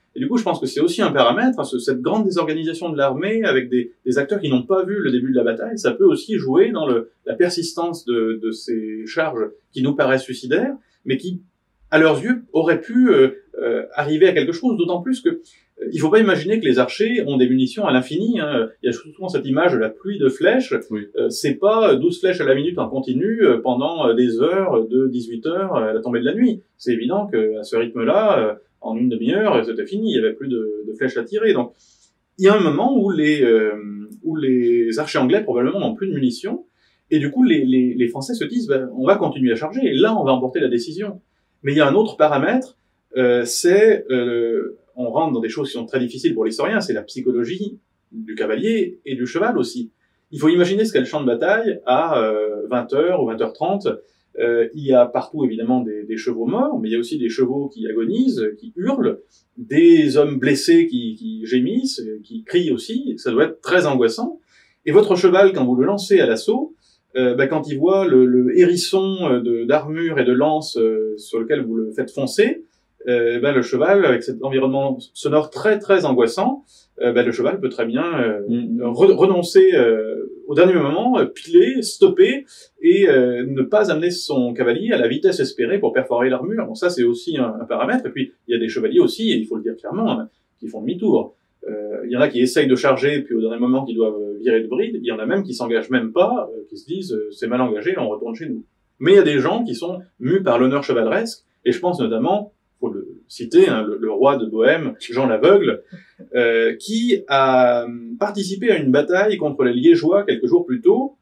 Et du coup, je pense que c'est aussi un paramètre, hein, ce, cette grande désorganisation de l'armée avec des, des acteurs qui n'ont pas vu le début de la bataille, ça peut aussi jouer dans le, la persistance de, de ces charges qui nous paraissent suicidaires, mais qui, à leurs yeux, auraient pu euh, euh, arriver à quelque chose, d'autant plus que euh, il ne faut pas imaginer que les archers ont des munitions à l'infini. Hein. Il y a souvent cette image de la pluie de flèches. Oui. Euh, c'est pas douze flèches à la minute en continu euh, pendant euh, des heures, de dix-huit heures à la tombée de la nuit. C'est évident qu'à ce rythme-là, euh, en une demi-heure, c'était fini, il y avait plus de, de flèches à tirer. Donc, il y a un moment où les, euh, où les archers anglais probablement n'ont plus de munitions, et du coup, les, les, les Français se disent, ben, on va continuer à charger, et là, on va emporter la décision. Mais il y a un autre paramètre, euh, c'est, euh, on rentre dans des choses qui sont très difficiles pour l'historien, c'est la psychologie du cavalier et du cheval aussi. Il faut imaginer ce qu'est le champ de bataille à euh, vingt heures ou vingt heures trente. Euh, il y a partout évidemment des, des chevaux morts, mais il y a aussi des chevaux qui agonisent, qui hurlent, des hommes blessés qui, qui gémissent, qui crient aussi. Ça doit être très angoissant. Et votre cheval, quand vous le lancez à l'assaut, euh, bah, quand il voit le, le hérisson de, d'armure et de lance euh, sur lequel vous le faites foncer, euh, bah, le cheval, avec cet environnement sonore très très angoissant, euh, bah, le cheval peut très bien euh, mmh. re- renoncer euh, au dernier moment, euh, piler, stopper et euh, ne pas amener son cavalier à la vitesse espérée pour perforer l'armure. Bon, ça c'est aussi un, un paramètre. Et puis il y a des chevaliers aussi, et il faut le dire clairement, hein, qui font demi-tour. Euh, il y en a qui essayent de charger, puis au dernier moment qui doivent virer de bride. Il y en a même qui s'engagent même pas, euh, qui se disent euh, c'est mal engagé, on retourne chez nous. Mais il y a des gens qui sont mus par l'honneur chevaleresque, et je pense notamment, faut le citer, hein, le, le roi de Bohême, Jean l'Aveugle, euh, qui a participé à une bataille contre les Liégeois quelques jours plus tôt,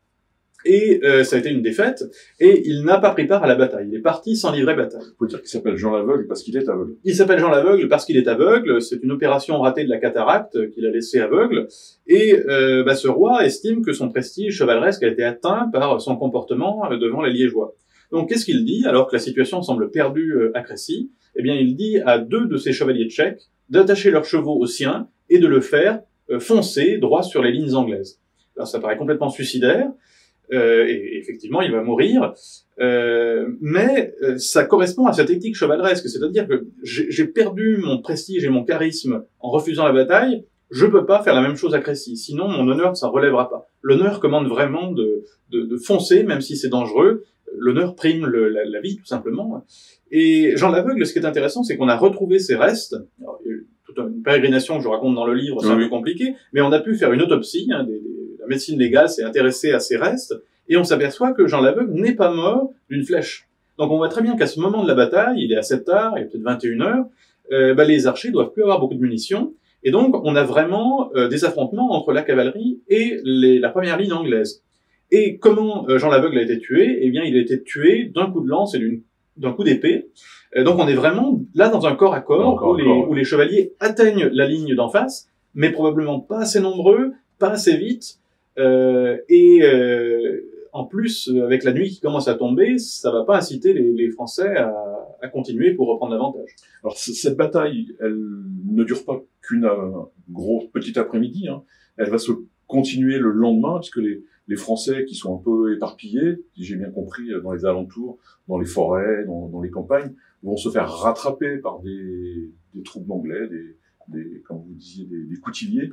et euh, ça a été une défaite, et il n'a pas pris part à la bataille. Il est parti sans livrer bataille. Il faut dire qu'il s'appelle Jean l'Aveugle parce qu'il est aveugle. Il s'appelle Jean l'Aveugle parce qu'il est aveugle. C'est une opération ratée de la cataracte qu'il a laissé aveugle. Et euh, bah, ce roi estime que son prestige chevaleresque a été atteint par son comportement devant les Liégeois. Donc qu'est-ce qu'il dit alors que la situation semble perdue à Crécy? Eh bien, il dit à deux de ses chevaliers tchèques d'attacher leurs chevaux aux siens et de le faire euh, foncer droit sur les lignes anglaises. Alors, ça paraît complètement suicidaire. Euh, et effectivement, il va mourir, euh, mais euh, ça correspond à cette éthique chevaleresque, c'est-à-dire que j'ai perdu mon prestige et mon charisme en refusant la bataille, je peux pas faire la même chose à Crécy, sinon mon honneur ne s'en relèvera pas. L'honneur commande vraiment de, de, de foncer, même si c'est dangereux, l'honneur prime le, la, la vie, tout simplement. Et Jean l'Aveugle, ce qui est intéressant, c'est qu'on a retrouvé ses restes. Alors, il y a eu toute une pérégrination que je raconte dans le livre, c'est oui. un peu compliqué, mais on a pu faire une autopsie, hein, des, des la médecine légale s'est intéressée à ces restes, et on s'aperçoit que Jean l'Aveugle n'est pas mort d'une flèche. Donc on voit très bien qu'à ce moment de la bataille, il est assez tard, il est peut-être vingt et une heures, euh, bah, les archers doivent plus avoir beaucoup de munitions, et donc on a vraiment euh, des affrontements entre la cavalerie et les, la première ligne anglaise. Et comment euh, Jean l'Aveugle a été tué? Eh bien, il a été tué d'un coup de lance et d'une, d'un coup d'épée. Euh, donc on est vraiment là dans un corps à corps, où, les, où les chevaliers atteignent la ligne d'en face, mais probablement pas assez nombreux, pas assez vite, Euh, et euh, en plus, avec la nuit qui commence à tomber, ça va pas inciter les, les Français à, à continuer pour reprendre l'avantage. Alors cette bataille, elle ne dure pas qu'une euh, grosse petite après-midi. Hein. Elle va se continuer le lendemain, puisque les, les Français qui sont un peu éparpillés, si j'ai bien compris, dans les alentours, dans les forêts, dans, dans les campagnes, vont se faire rattraper par des, des troupes d'anglais, des, des, comme vous disiez, des, des coutilliers.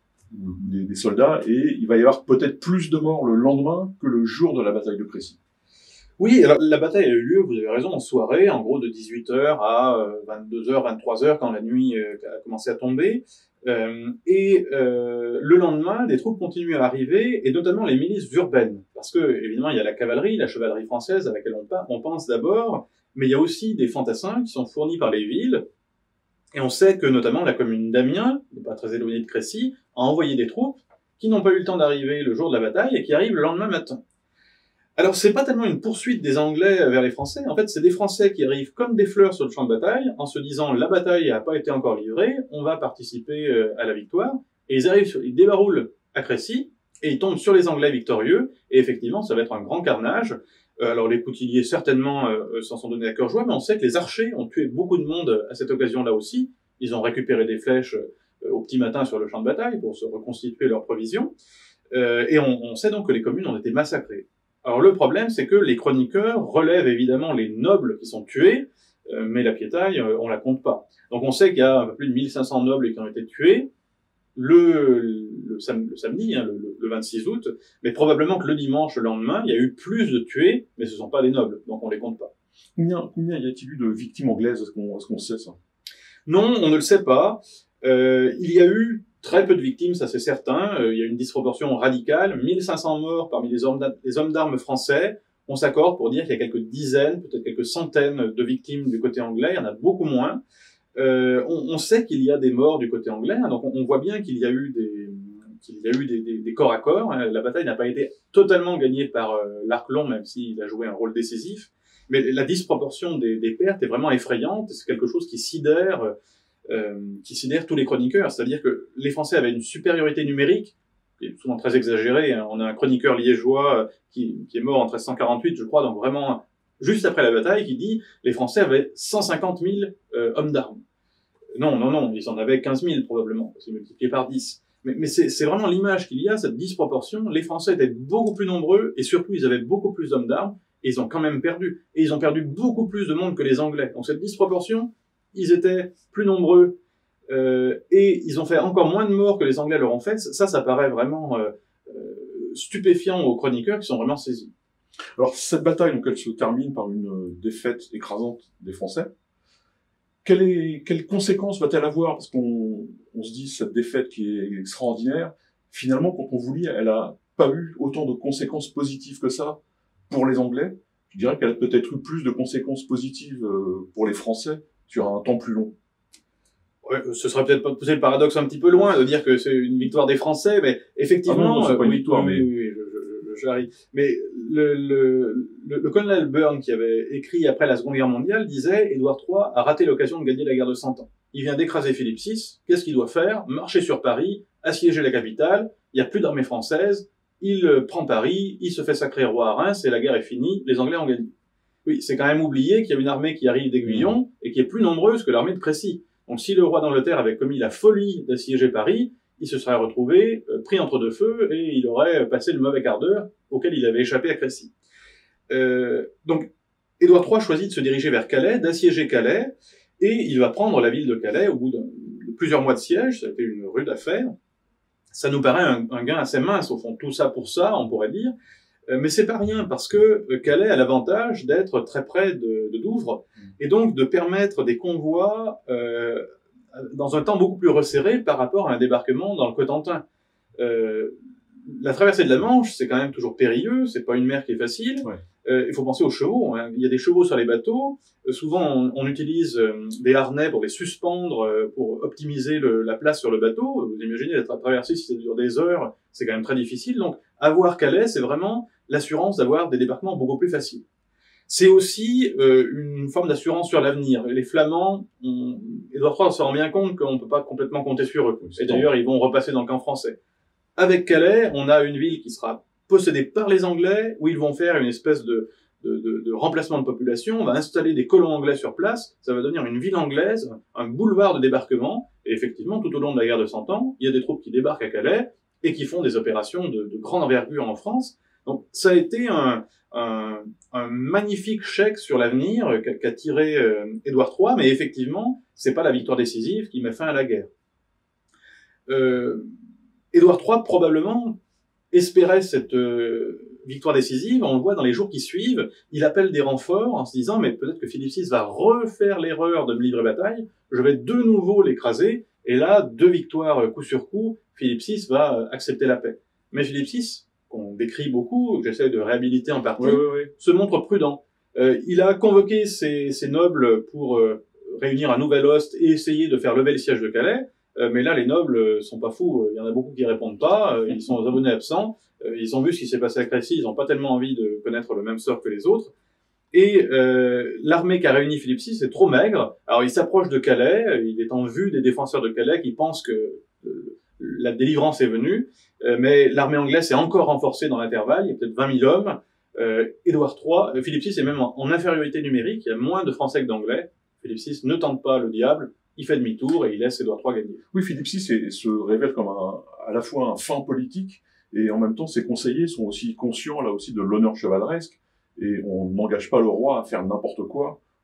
Des, des soldats, et il va y avoir peut-être plus de morts le lendemain que le jour de la bataille de Crécy. Oui, alors la bataille a eu lieu, vous avez raison, en soirée, en gros de dix-huit heures à vingt-deux heures, vingt-trois heures, quand la nuit a commencé à tomber. Euh, et euh, le lendemain, des troupes continuent à arriver, et notamment les milices urbaines. Parce que, évidemment, il y a la cavalerie, la chevalerie française à laquelle on, on pense d'abord, mais il y a aussi des fantassins qui sont fournis par les villes. Et on sait que notamment la commune d'Amiens, pas très éloignée de Crécy, a envoyé des troupes qui n'ont pas eu le temps d'arriver le jour de la bataille et qui arrivent le lendemain matin. Alors c'est pas tellement une poursuite des Anglais vers les Français, en fait c'est des Français qui arrivent comme des fleurs sur le champ de bataille en se disant la bataille n'a pas été encore livrée, on va participer à la victoire, et ils arrivent, sur, ils débaroulent à Crécy et ils tombent sur les Anglais victorieux, et effectivement ça va être un grand carnage. Alors les coutilliers certainement euh, s'en sont donnés à cœur joie, mais on sait que les archers ont tué beaucoup de monde à cette occasion-là aussi. Ils ont récupéré des flèches euh, au petit matin sur le champ de bataille pour se reconstituer leurs provisions. Euh, et on, on sait donc que les communes ont été massacrées. Alors le problème, c'est que les chroniqueurs relèvent évidemment les nobles qui sont tués, euh, mais la piétaille, euh, on la compte pas. Donc on sait qu'il y a un peu plus de mille cinq cents nobles qui ont été tués le, le, sam le samedi, hein, le, le vingt-six août, mais probablement que le dimanche, le lendemain, il y a eu plus de tués, mais ce ne sont pas des nobles, donc on les compte pas. Combien, combien y a-t-il eu de victimes anglaises? Est-ce qu'on est-ce qu'on sait ça? Non, on ne le sait pas. Euh, il y a eu très peu de victimes, ça c'est certain. Euh, il y a une disproportion radicale. mille cinq cents morts parmi les hommes d'armes français. On s'accorde pour dire qu'il y a quelques dizaines, peut-être quelques centaines de victimes du côté anglais. Il y en a beaucoup moins. Euh, on, on sait qu'il y a des morts du côté anglais, hein, donc on, on voit bien qu'il y a eu des, qu'il y a eu des, des, des corps à corps. Hein. La bataille n'a pas été totalement gagnée par euh, l'arc long, même s'il a joué un rôle décisif. Mais la disproportion des, des pertes est vraiment effrayante. C'est quelque chose qui sidère, euh, qui sidère tous les chroniqueurs. C'est-à-dire que les Français avaient une supériorité numérique, qui est souvent très exagérée. Hein. On a un chroniqueur liégeois qui, qui est mort en treize cent quarante-huit, je crois, donc vraiment juste après la bataille, qui dit les Français avaient cent cinquante mille euh, hommes d'armes. Non, non, non, ils en avaient quinze mille probablement, c'est multiplié par dix. Mais, mais c'est vraiment l'image qu'il y a, cette disproportion. Les Français étaient beaucoup plus nombreux et surtout ils avaient beaucoup plus d'hommes d'armes. Et ils ont quand même perdu. Et ils ont perdu beaucoup plus de monde que les Anglais. Donc cette disproportion, ils étaient plus nombreux euh, et ils ont fait encore moins de morts que les Anglais leur ont fait. Ça, ça paraît vraiment euh, euh, stupéfiant aux chroniqueurs qui sont vraiment saisis. Alors cette bataille, donc elle se termine par une défaite écrasante des Français. Quelle est, quelles conséquences va-t-elle avoir? Parce qu'on on se dit cette défaite qui est extraordinaire, finalement quand on vous lit, elle a pas eu autant de conséquences positives que ça pour les Anglais. Je dirais qu'elle a peut-être eu plus de conséquences positives pour les Français sur un temps plus long. Ouais, ce serait peut-être pas pousser le paradoxe un petit peu loin de dire que c'est une victoire des Français, mais effectivement, ah non, c'est pas une oui, victoire, oui, mais oui, oui, je, je, j'arrive. Mais le, le, le, le colonel Burn, qui avait écrit après la Seconde Guerre mondiale, disait Édouard trois a raté l'occasion de gagner la guerre de Cent Ans. Il vient d'écraser Philippe six. Qu'est-ce qu'il doit faire? Marcher sur Paris, assiéger la capitale. Il n'y a plus d'armée française. Il prend Paris, il se fait sacrer roi à Reims et la guerre est finie, les Anglais ont gagné. Oui, c'est quand même oublié qu'il y a une armée qui arrive d'Aiguillon mmh. et qui est plus nombreuse que l'armée de Crécy. Donc si le roi d'Angleterre avait commis la folie d'assiéger Paris, il se serait retrouvé euh, pris entre deux feux et il aurait passé le mauvais quart d'heure auquel il avait échappé à Crécy. Euh, donc Édouard trois choisit de se diriger vers Calais, d'assiéger Calais, et il va prendre la ville de Calais au bout de, de plusieurs mois de siège. Ça a été une rude affaire. Ça nous paraît un, un gain assez mince, au fond, tout ça pour ça, on pourrait dire. Euh, mais c'est pas rien, parce que Calais a l'avantage d'être très près de, de Douvres, et donc de permettre des convois euh, dans un temps beaucoup plus resserré par rapport à un débarquement dans le Cotentin. Euh, la traversée de la Manche, c'est quand même toujours périlleux, c'est pas une mer qui est facile. Ouais. Euh, il faut penser aux chevaux, hein. Il y a des chevaux sur les bateaux. Euh, souvent, on, on utilise euh, des harnais pour les suspendre, euh, pour optimiser le, la place sur le bateau. Vous imaginez la traversée, si ça dure des heures, c'est quand même très difficile. Donc, avoir Calais, c'est vraiment l'assurance d'avoir des débarquements beaucoup plus faciles. C'est aussi euh, une forme d'assurance sur l'avenir. Les Flamands, on... Édouard trois se rend bien compte qu'on ne peut pas complètement compter sur eux. Et d'ailleurs, ils vont repasser dans le camp français. Avec Calais, on a une ville qui sera possédée par les Anglais, où ils vont faire une espèce de, de, de, de remplacement de population. On va installer des colons anglais sur place. Ça va devenir une ville anglaise, un boulevard de débarquement. Et effectivement, tout au long de la guerre de Cent Ans, il y a des troupes qui débarquent à Calais et qui font des opérations de, de grande envergure en France. Donc, ça a été un, un, un magnifique chèque sur l'avenir qu'a qu'a tiré euh, Édouard trois, mais effectivement, c'est pas la victoire décisive qui met fin à la guerre. Euh, Édouard trois, probablement, espérait cette euh, victoire décisive. On le voit dans les jours qui suivent. Il appelle des renforts en se disant, mais peut-être que Philippe six va refaire l'erreur de me livrer bataille. Je vais de nouveau l'écraser. Et là, deux victoires coup sur coup, Philippe six va accepter la paix. Mais Philippe six, qu'on décrit beaucoup, que j'essaie de réhabiliter en partie, oui, oui, oui. se montre prudent. Euh, il a convoqué ses, ses nobles pour euh, réunir un nouvel host et essayer de faire lever le siège de Calais. Euh, mais là, les nobles sont pas fous. Il y en a beaucoup qui répondent pas. Euh, ils sont aux abonnés absents. Euh, ils ont vu ce qui s'est passé à Crécy. Ils n'ont pas tellement envie de connaître le même sort que les autres. Et euh, l'armée qu'a réuni Philippe six est trop maigre. Alors, il s'approche de Calais. Il est en vue des défenseurs de Calais qui pensent que euh, la délivrance est venue. Euh, mais l'armée anglaise s'est encore renforcée dans l'intervalle. Il y a peut-être vingt mille hommes. Euh, Édouard trois, euh, Philippe six est même en, en infériorité numérique. Il y a moins de Français que d'Anglais. Philippe six ne tente pas le diable. Il fait demi-tour et il laisse Édouard trois gagner. Oui, Philippe six se révèle comme un, à la fois un fin politique et en même temps ses conseillers sont aussi conscients là aussi de l'honneur chevaleresque et on n'engage pas le roi à faire n'importe quoi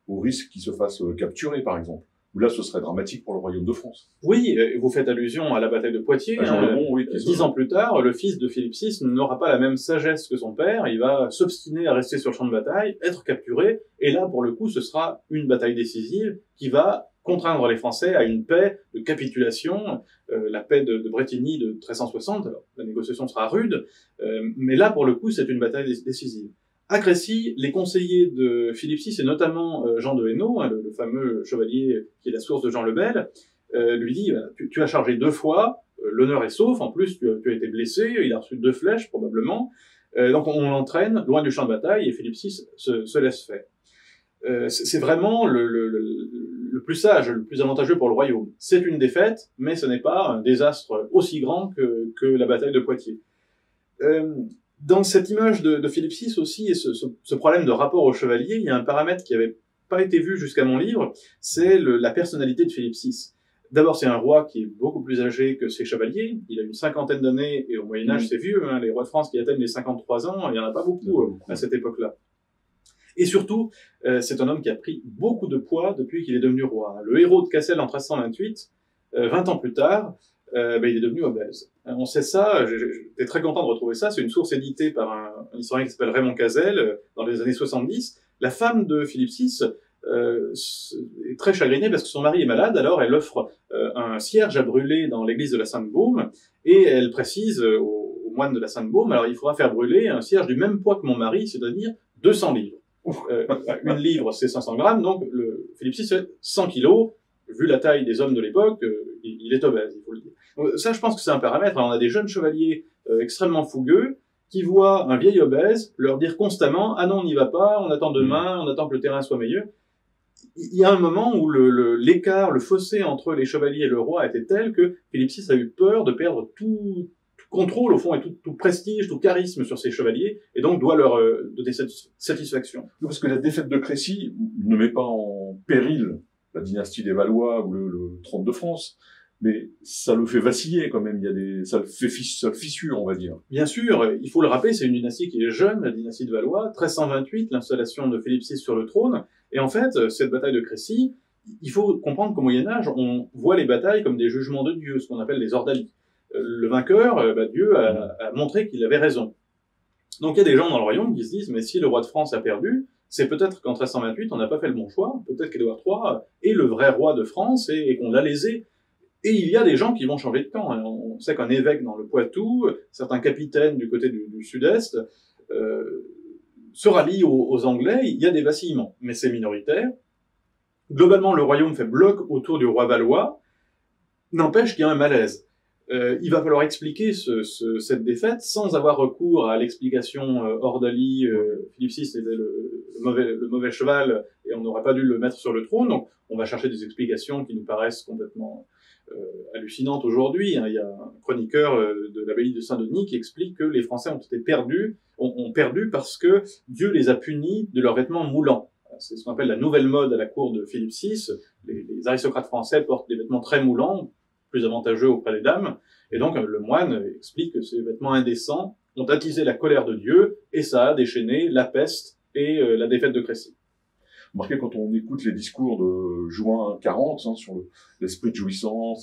au risque qu'ils se fassent capturer, par exemple. Où là, ce serait dramatique pour le royaume de France. Oui, vous faites allusion à la bataille de Poitiers. Ah, hein, bon, oui, Dix ans plus tard, le fils de Philippe six n'aura pas la même sagesse que son père. Il va s'obstiner à rester sur le champ de bataille, être capturé. Et là, pour le coup, ce sera une bataille décisive qui va contraindre les Français à une paix de capitulation, euh, la paix de, de Bretigny de treize cent soixante. Alors, la négociation sera rude, euh, mais là, pour le coup, c'est une bataille décisive. À Crécy, les conseillers de Philippe six, et notamment euh, Jean de Hainaut, hein, le, le fameux chevalier qui est la source de Jean le Bel, euh, lui dit bah, tu, tu as chargé deux fois, euh, l'honneur est sauf, en plus tu as, tu as été blessé, il a reçu deux flèches probablement, euh, donc on l'entraîne loin du champ de bataille et Philippe six se, se laisse faire. Euh, c'est vraiment le, le, le, le plus sage, le plus avantageux pour le royaume. C'est une défaite, mais ce n'est pas un désastre aussi grand que, que la bataille de Poitiers. Euh, Dans cette image de, de Philippe six aussi, et ce, ce, ce problème de rapport au chevalier, il y a un paramètre qui n'avait pas été vu jusqu'à mon livre, c'est la personnalité de Philippe six. D'abord, c'est un roi qui est beaucoup plus âgé que ses chevaliers. Il a une cinquantaine d'années, et au Moyen-Âge, mmh. c'est vieux. Hein, les rois de France qui atteignent les cinquante-trois ans, il n'y en a pas beaucoup, euh, à cette époque-là. Et surtout, euh, c'est un homme qui a pris beaucoup de poids depuis qu'il est devenu roi. Le héros de Cassel en treize cent vingt-huit, euh, vingt ans plus tard, Euh, ben, il est devenu obèse. On sait ça, j'étais très content de retrouver ça, c'est une source éditée par un, un historien qui s'appelle Raymond Cazel, euh, dans les années soixante-dix. La femme de Philippe six euh, est très chagrinée parce que son mari est malade, alors elle offre euh, un cierge à brûler dans l'église de la Sainte-Baume, et elle précise euh, aux, aux moines de la Sainte-Baume, alors il faudra faire brûler un cierge du même poids que mon mari, c'est-à-dire deux cents livres. Euh, une livre, c'est cinq cents grammes, donc le Philippe six, c'est cent kilos. Vu la taille des hommes de l'époque, euh, il est obèse, il faut le dire. Donc, ça, je pense que c'est un paramètre. Alors, on a des jeunes chevaliers euh, extrêmement fougueux qui voient un vieil obèse leur dire constamment « Ah non, on n'y va pas, on attend demain, on attend que le terrain soit meilleur ». Il y a un moment où l'écart, le, le, le fossé entre les chevaliers et le roi était tel que Philippe six a eu peur de perdre tout, tout contrôle, au fond, et tout, tout prestige, tout charisme sur ses chevaliers, et donc doit leur euh, donner cette satisfaction. Parce que la défaite de Crécy ne met pas en péril la dynastie des Valois ou le, le trône de France, mais ça le fait vaciller quand même, il y a des, ça le fait fiss, ça le fissure, on va dire. Bien sûr, il faut le rappeler, c'est une dynastie qui est jeune, la dynastie de Valois, treize cent vingt-huit, l'installation de Philippe six sur le trône, et en fait, cette bataille de Crécy, il faut comprendre qu'au Moyen-Âge, on voit les batailles comme des jugements de Dieu, ce qu'on appelle les ordalies. Le vainqueur, bah, Dieu a, a montré qu'il avait raison. Donc il y a des gens dans le royaume qui se disent, mais si le roi de France a perdu, c'est peut-être qu'en treize cent vingt-huit, on n'a pas fait le bon choix, peut-être qu'Édouard trois est le vrai roi de France et, et qu'on l'a lésé. Et il y a des gens qui vont changer de camp. On sait qu'un évêque dans le Poitou, certains capitaines du côté du, du sud-est, euh, se rallient aux, aux Anglais, il y a des vacillements, mais c'est minoritaire. Globalement, le royaume fait bloc autour du roi valois, n'empêche qu'il y a un malaise. Euh, il va falloir expliquer ce, ce, cette défaite sans avoir recours à l'explication euh, ordalie. Euh, Philippe six était le, le, mauvais, le mauvais cheval et on n'aurait pas dû le mettre sur le trône. Donc, on va chercher des explications qui nous paraissent complètement euh, hallucinantes aujourd'hui. Hein. Il y a un chroniqueur euh, de l'abbaye de Saint-Denis qui explique que les Français ont été perdus, ont, ont perdu parce que Dieu les a punis de leurs vêtements moulants. C'est ce qu'on appelle la nouvelle mode à la cour de Philippe six. Les, les aristocrates français portent des vêtements très moulants, plus avantageux auprès des dames, et donc le moine explique que ces vêtements indécents ont attisé la colère de Dieu, et ça a déchaîné la peste et euh, la défaite de Crécy. Remarquez, quand on écoute les discours de juin quarante, hein, sur l'esprit de jouissance,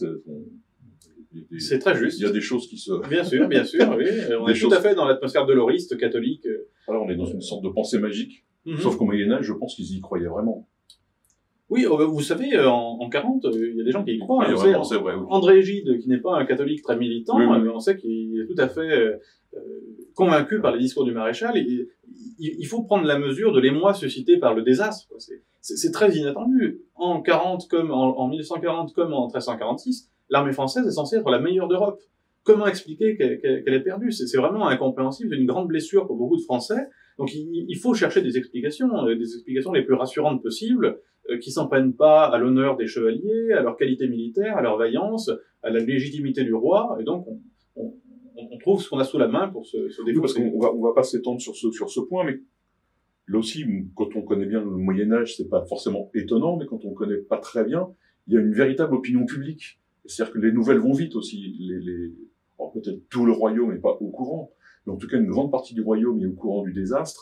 c'est très juste. Il y a des choses qui se... Bien sûr, bien sûr, oui. On est choses... tout à fait dans l'atmosphère doloriste, catholique. Alors on est dans une sorte de pensée magique, mm-hmm. Sauf qu'au Moyen-Âge, je pense qu'ils y croyaient vraiment. Oui, vous savez, en, en quarante, il y a des gens qui y croient. Oui, hein, vraiment, c'est vrai, oui. André Gide, qui n'est pas un catholique très militant, oui, oui. On sait qu'il est tout à fait euh, convaincu par les discours du maréchal. Et, il, il faut prendre la mesure de l'émoi suscité par le désastre. C'est très inattendu. En quarante, comme en, en mille neuf cent quarante, comme en treize cent quarante-six, l'armée française est censée être la meilleure d'Europe. Comment expliquer qu'elle qu qu est perdue? C'est vraiment incompréhensible, une grande blessure pour beaucoup de Français. Donc il, il faut chercher des explications, des explications les plus rassurantes possibles, euh, qui s'en prennent pas à l'honneur des chevaliers, à leur qualité militaire, à leur vaillance, à la légitimité du roi, et donc on, on, on trouve ce qu'on a sous la main pour se, se défausser. Oui, parce qu'on va, on va pas s'étendre sur ce, sur ce point, mais là aussi, quand on connaît bien le Moyen-Âge, c'est pas forcément étonnant, mais quand on connaît pas très bien, il y a une véritable opinion publique. C'est-à-dire que les nouvelles vont vite aussi. Les, les... Alors peut-être tout le royaume n'est pas au courant, mais en tout cas une grande partie du royaume est au courant du désastre.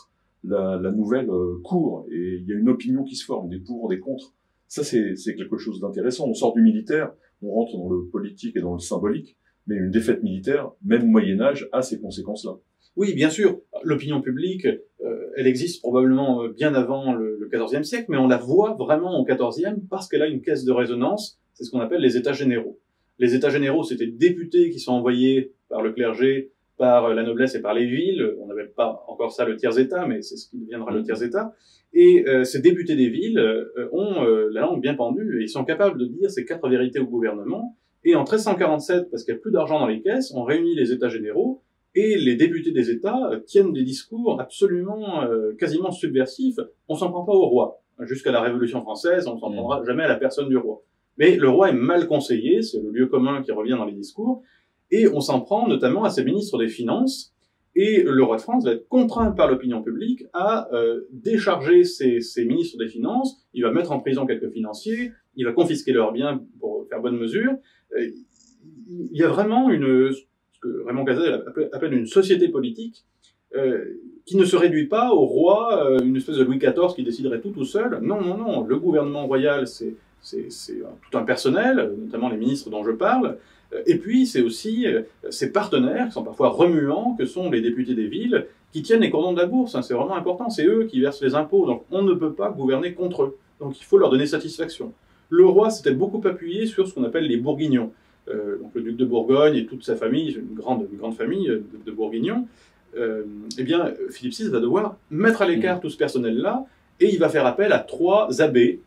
la, la nouvelle euh, court, et il y a une opinion qui se forme, des pour, des contre. Ça, c'est, c'est quelque chose d'intéressant. On sort du militaire, on rentre dans le politique et dans le symbolique, mais une défaite militaire, même au Moyen-Âge, a ces conséquences-là. Oui, bien sûr, l'opinion publique, euh, elle existe probablement bien avant le, le quatorzième siècle, mais on la voit vraiment au quatorzième parce qu'elle a une caisse de résonance, c'est ce qu'on appelle les États généraux. Les États généraux, c'était des députés qui sont envoyés par le clergé, par la noblesse et par les villes. On n'avait pas encore ça le tiers-État, mais c'est ce qui deviendra le tiers-État. Et euh, ces députés des villes euh, ont euh, la langue bien pendue et ils sont capables de dire ces quatre vérités au gouvernement. Et en treize cent quarante-sept, parce qu'il n'y a plus d'argent dans les caisses, on réunit les États généraux et les députés des États euh, tiennent des discours absolument, euh, quasiment subversifs. On s'en prend pas au roi. Jusqu'à la Révolution française, on s'en prendra jamais à la personne du roi. Mais le roi est mal conseillé, c'est le lieu commun qui revient dans les discours, et on s'en prend notamment à ses ministres des Finances, et le roi de France va être contraint par l'opinion publique à euh, décharger ses, ses ministres des Finances, il va mettre en prison quelques financiers, il va confisquer leurs biens pour faire bonne mesure. Euh, il y a vraiment une, ce que Raymond Cazel appelle une société politique euh, qui ne se réduit pas au roi, euh, une espèce de Louis quatorze qui déciderait tout tout seul. Non, non, non, le gouvernement royal, c'est c'est tout un personnel, notamment les ministres dont je parle, et puis c'est aussi ces partenaires, qui sont parfois remuants, que sont les députés des villes, qui tiennent les cordons de la bourse, hein, c'est vraiment important, c'est eux qui versent les impôts, donc on ne peut pas gouverner contre eux, donc il faut leur donner satisfaction. Le roi s'était beaucoup appuyé sur ce qu'on appelle les bourguignons, euh, donc le duc de Bourgogne et toute sa famille, une grande, une grande famille de, de bourguignons. Euh, eh bien, Philippe six va devoir mettre à l'écart tout ce personnel-là, et il va faire appel à trois abbés,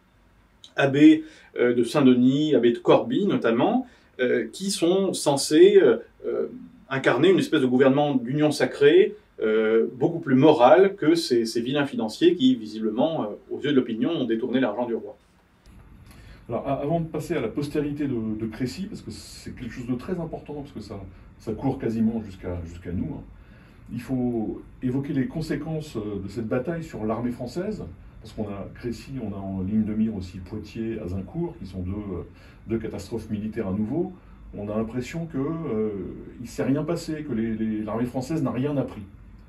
abbés euh, de Saint-Denis, abbés de Corbie notamment, euh, qui sont censés euh, incarner une espèce de gouvernement d'union sacrée, euh, beaucoup plus moral que ces, ces vilains financiers qui, visiblement, euh, aux yeux de l'opinion, ont détourné l'argent du roi. Alors, avant de passer à la postérité de, de Crécy, parce que c'est quelque chose de très important, parce que ça, ça court quasiment jusqu'à jusqu'à nous, hein, il faut évoquer les conséquences de cette bataille sur l'armée française, parce qu'on a Crécy, on a en ligne de mire aussi Poitiers, Azincourt, qui sont deux, deux catastrophes militaires à nouveau. On a l'impression qu'il euh, ne s'est rien passé, que l'armée française n'a rien appris.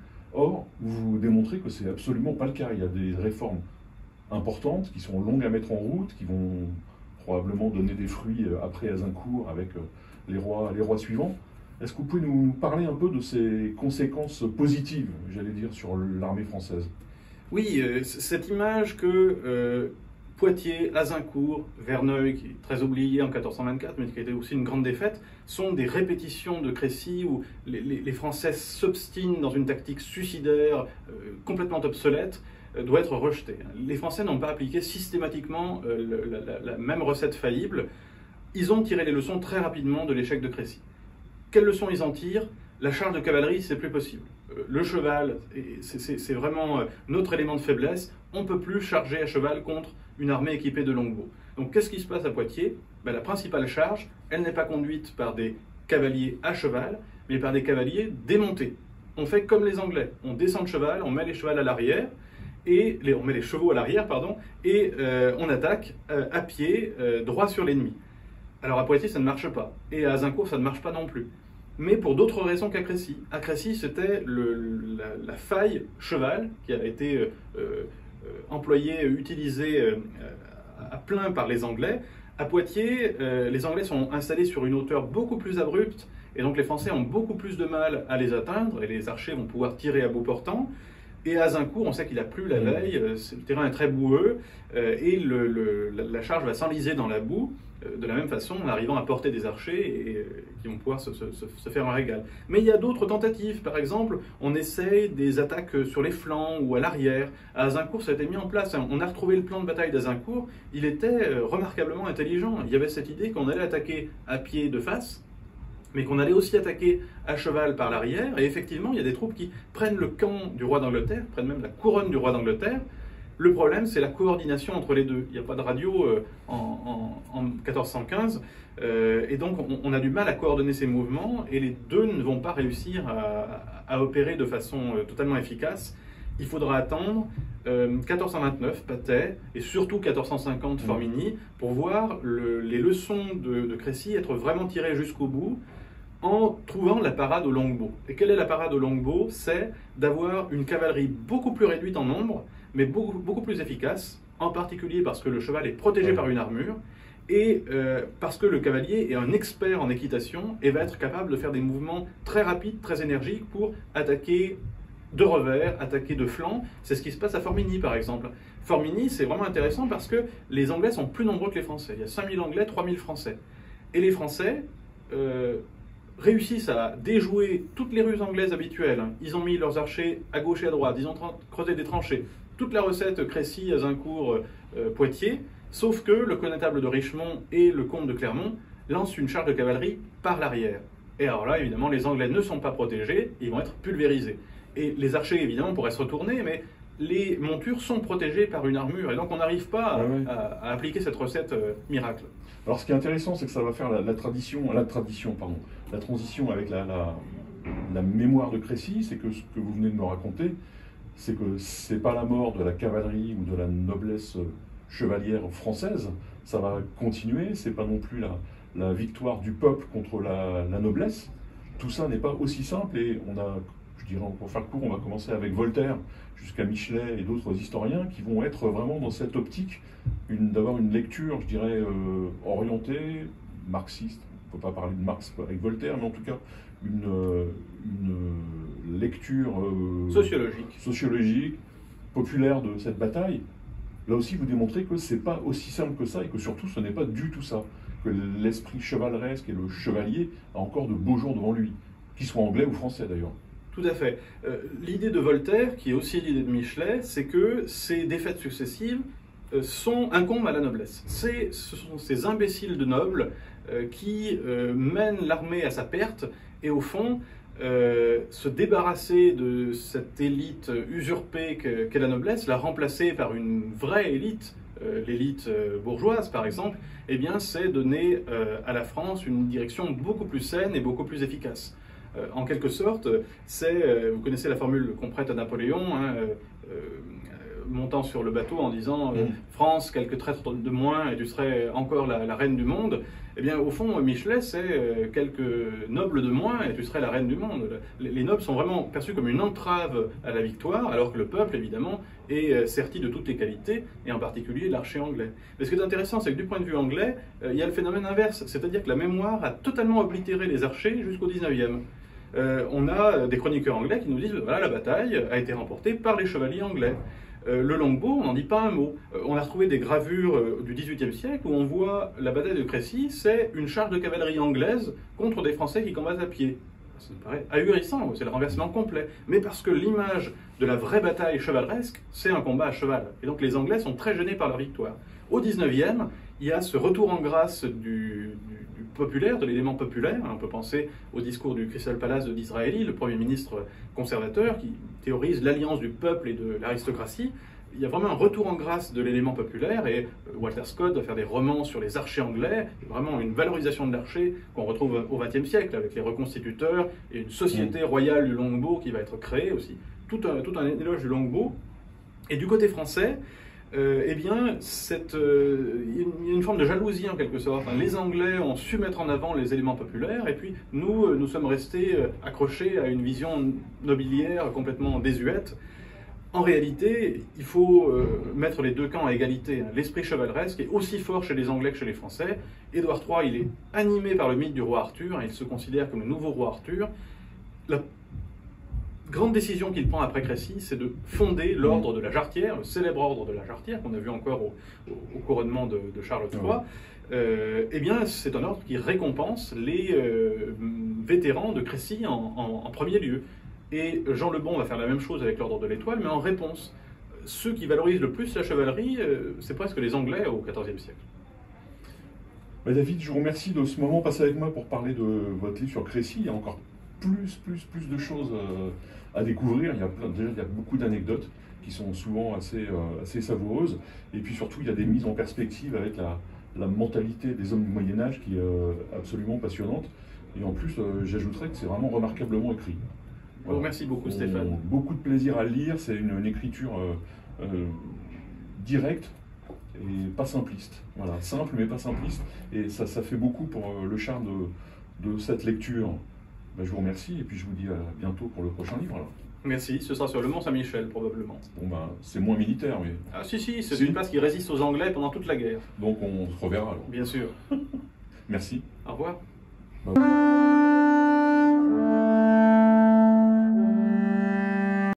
Or, vous démontrez que c'est absolument pas le cas. Il y a des réformes importantes qui sont longues à mettre en route, qui vont probablement donner des fruits après Azincourt avec les rois, les rois suivants. Est-ce que vous pouvez nous parler un peu de ces conséquences positives, j'allais dire, sur l'armée française ? Oui, euh, cette image que euh, Poitiers, Azincourt, Verneuil, qui est très oublié en quatorze cent vingt-quatre, mais qui a été aussi une grande défaite, sont des répétitions de Crécy où les, les, les Français s'obstinent dans une tactique suicidaire, euh, complètement obsolète, euh, doit être rejetée. Les Français n'ont pas appliqué systématiquement euh, le, la, la, la même recette faillible. Ils ont tiré les leçons très rapidement de l'échec de Crécy. Quelles leçons ils en tirent? La charge de cavalerie, c'est plus possible. Le cheval, c'est vraiment notre élément de faiblesse. On ne peut plus charger à cheval contre une armée équipée de longbows. Donc qu'est-ce qui se passe à Poitiers? Ben, la principale charge, elle n'est pas conduite par des cavaliers à cheval, mais par des cavaliers démontés. On fait comme les Anglais. On descend de cheval, on met les chevaux à l'arrière, et les, on met les chevaux à l'arrière, pardon, et euh, on attaque euh, à pied, euh, droit sur l'ennemi. Alors à Poitiers, ça ne marche pas. Et à Azincourt, ça ne marche pas non plus. Mais pour d'autres raisons qu'à Crécy. À Crécy, c'était la, la faille cheval qui a été euh, euh, employée, utilisée euh, à plein par les Anglais. À Poitiers, euh, les Anglais sont installés sur une hauteur beaucoup plus abrupte, et donc les Français ont beaucoup plus de mal à les atteindre, et les archers vont pouvoir tirer à bout portant. Et à Azincourt, on sait qu'il a plu la veille, euh, le terrain est très boueux, euh, et le, le, la, la charge va s'enliser dans la boue, euh, de la même façon, en arrivant à porter des archers et, et, qui vont pouvoir se, se, se faire un régal. Mais il y a d'autres tentatives, par exemple, on essaye des attaques sur les flancs ou à l'arrière. À Azincourt, ça a été mis en place, on a retrouvé le plan de bataille d'Azincourt, il était remarquablement intelligent. Il y avait cette idée qu'on allait attaquer à pied de face, mais qu'on allait aussi attaquer à cheval par l'arrière, et effectivement, il y a des troupes qui prennent le camp du roi d'Angleterre, prennent même la couronne du roi d'Angleterre. Le problème, c'est la coordination entre les deux. Il n'y a pas de radio euh, en, en, en quatorze cent quinze, euh, et donc on, on a du mal à coordonner ces mouvements, et les deux ne vont pas réussir à, à opérer de façon euh, totalement efficace. Il faudra attendre euh, quatorze cent vingt-neuf, Patay, et surtout quatorze cent cinquante, Formigny, pour voir le, les leçons de, de Crécy être vraiment tirées jusqu'au bout. en trouvant la parade au longbow. Et quelle est la parade au longbow? C'est d'avoir une cavalerie beaucoup plus réduite en nombre, mais beaucoup, beaucoup plus efficace, en particulier parce que le cheval est protégé par une armure, et euh, parce que le cavalier est un expert en équitation et va être capable de faire des mouvements très rapides, très énergiques pour attaquer de revers, attaquer de flanc. C'est ce qui se passe à Formigny par exemple. Formigny, c'est vraiment intéressant parce que les Anglais sont plus nombreux que les Français. Il y a cinq mille Anglais, trois mille Français. Et les Français euh, réussissent à déjouer toutes les ruses anglaises habituelles. Ils ont mis leurs archers à gauche et à droite, ils ont creusé des tranchées. Toute la recette Crécy, Azincourt, euh, Poitiers, sauf que le connétable de Richmond et le comte de Clermont lancent une charge de cavalerie par l'arrière. Et alors là, évidemment, les Anglais ne sont pas protégés, ils vont être pulvérisés. Et les archers, évidemment, pourraient se retourner, mais les montures sont protégées par une armure, et donc on n'arrive pas à, ah ouais. à, à appliquer cette recette euh, miracle. Alors ce qui est intéressant, c'est que ça va faire la, la tradition, la tradition, pardon, la transition avec la, la, la mémoire de Crécy, c'est que ce que vous venez de me raconter, c'est que c'est pas la mort de la cavalerie ou de la noblesse chevalière française, ça va continuer, c'est pas non plus la, la victoire du peuple contre la, la noblesse. Tout ça n'est pas aussi simple, et on a, je dirais, pour faire court, on va commencer avec Voltaire jusqu'à Michelet et d'autres historiens qui vont être vraiment dans cette optique d'avoir une lecture, je dirais, euh, orientée, marxiste. On ne peut pas parler de Marx avec Voltaire, mais en tout cas une, une lecture euh, sociologique. sociologique, populaire de cette bataille. Là aussi, vous démontrez que ce n'est pas aussi simple que ça, et que surtout, ce n'est pas du tout ça. Que l'esprit chevaleresque et le chevalier a encore de beaux jours devant lui, qu'ils soient anglais ou français d'ailleurs. Tout à fait. Euh, l'idée de Voltaire, qui est aussi l'idée de Michelet, c'est que ces défaites successives euh, sont, incombent à la noblesse. Ce sont ces imbéciles de nobles euh, qui euh, mènent l'armée à sa perte, et au fond, euh, se débarrasser de cette élite usurpée qu'est qu la noblesse, la remplacer par une vraie élite, euh, l'élite euh, bourgeoise par exemple, eh bien c'est donner euh, à la France une direction beaucoup plus saine et beaucoup plus efficace. Euh, en quelque sorte, c'est, euh, vous connaissez la formule qu'on prête à Napoléon, hein, euh, euh, montant sur le bateau en disant euh, « France, quelques traîtres de moins et tu serais encore la, la reine du monde ». Eh bien, au fond, Michelet, c'est euh, quelques nobles de moins et tu serais la reine du monde. Les, les nobles sont vraiment perçus comme une entrave à la victoire, alors que le peuple, évidemment, est euh, serti de toutes les qualités, et en particulier l'archer anglais. Mais ce qui est intéressant, c'est que du point de vue anglais, euh, il y a le phénomène inverse, c'est-à-dire que la mémoire a totalement oblitéré les archers jusqu'au dix-neuvième. Euh, on a des chroniqueurs anglais qui nous disent voilà, la bataille a été remportée par les chevaliers anglais. Euh, le longbow, on n'en dit pas un mot. Euh, on a retrouvé des gravures euh, du dix-huitième siècle où on voit la bataille de Crécy, c'est une charge de cavalerie anglaise contre des Français qui combattent à pied. Ça me paraît ahurissant, c'est le renversement complet. Mais parce que l'image de la vraie bataille chevaleresque, c'est un combat à cheval. Et donc les Anglais sont très gênés par leur victoire. Au dix-neuvième, il y a ce retour en grâce du, du, du populaire, de l'élément populaire. On peut penser au discours du Crystal Palace de Disraeli, le Premier ministre conservateur, qui théorise l'alliance du peuple et de l'aristocratie. Il y a vraiment un retour en grâce de l'élément populaire, et Walter Scott va faire des romans sur les archers anglais, vraiment une valorisation de l'archer qu'on retrouve au vingtième siècle, avec les reconstituteurs et une société royale du longbow qui va être créée aussi. Tout un, tout un éloge du longbow. Et du côté français, Euh, eh bien, cette, euh, il y a une forme de jalousie en quelque sorte. Enfin, les Anglais ont su mettre en avant les éléments populaires, et puis nous, euh, nous sommes restés euh, accrochés à une vision nobiliaire complètement désuète. En réalité, il faut euh, mettre les deux camps à égalité. L'esprit chevaleresque est aussi fort chez les Anglais que chez les Français. Édouard trois, il est animé par le mythe du roi Arthur, il se considère comme le nouveau roi Arthur. La grande décision qu'il prend après Crécy, c'est de fonder l'ordre de la Jarretière, le célèbre ordre de la Jarretière, qu'on a vu encore au, au, au couronnement de, de Charles trois. Euh, eh bien, c'est un ordre qui récompense les euh, vétérans de Crécy en, en, en premier lieu. Et Jean le Bon va faire la même chose avec l'ordre de l'Étoile, mais en réponse. Ceux qui valorisent le plus la chevalerie, euh, c'est presque les Anglais au quatorzième siècle. Bah David, je vous remercie de ce moment passé avec moi pour parler de votre livre sur Crécy. Il y a encore plus, plus, plus de choses euh, à découvrir. Il y a plein, déjà, il y a beaucoup d'anecdotes qui sont souvent assez, euh, assez savoureuses. Et puis surtout, il y a des mises en perspective avec la, la mentalité des hommes du Moyen-Âge qui est euh, absolument passionnante. Et en plus, euh, j'ajouterais que c'est vraiment remarquablement écrit. Voilà. Merci beaucoup, Stéphane. On, beaucoup de plaisir à le lire. C'est une, une écriture euh, euh, directe et pas simpliste. Voilà, simple mais pas simpliste. Et ça, ça fait beaucoup pour euh, le charme de de cette lecture, ben, je vous remercie et puis je vous dis à bientôt pour le prochain livre. Alors. Merci, ce sera sur le Mont-Saint-Michel probablement. Bon ben, c'est moins militaire, mais... Ah si, si, c'est Si. une place qui résiste aux Anglais pendant toute la guerre. Donc on se reverra alors. Bien sûr. Merci. Au revoir. Bye.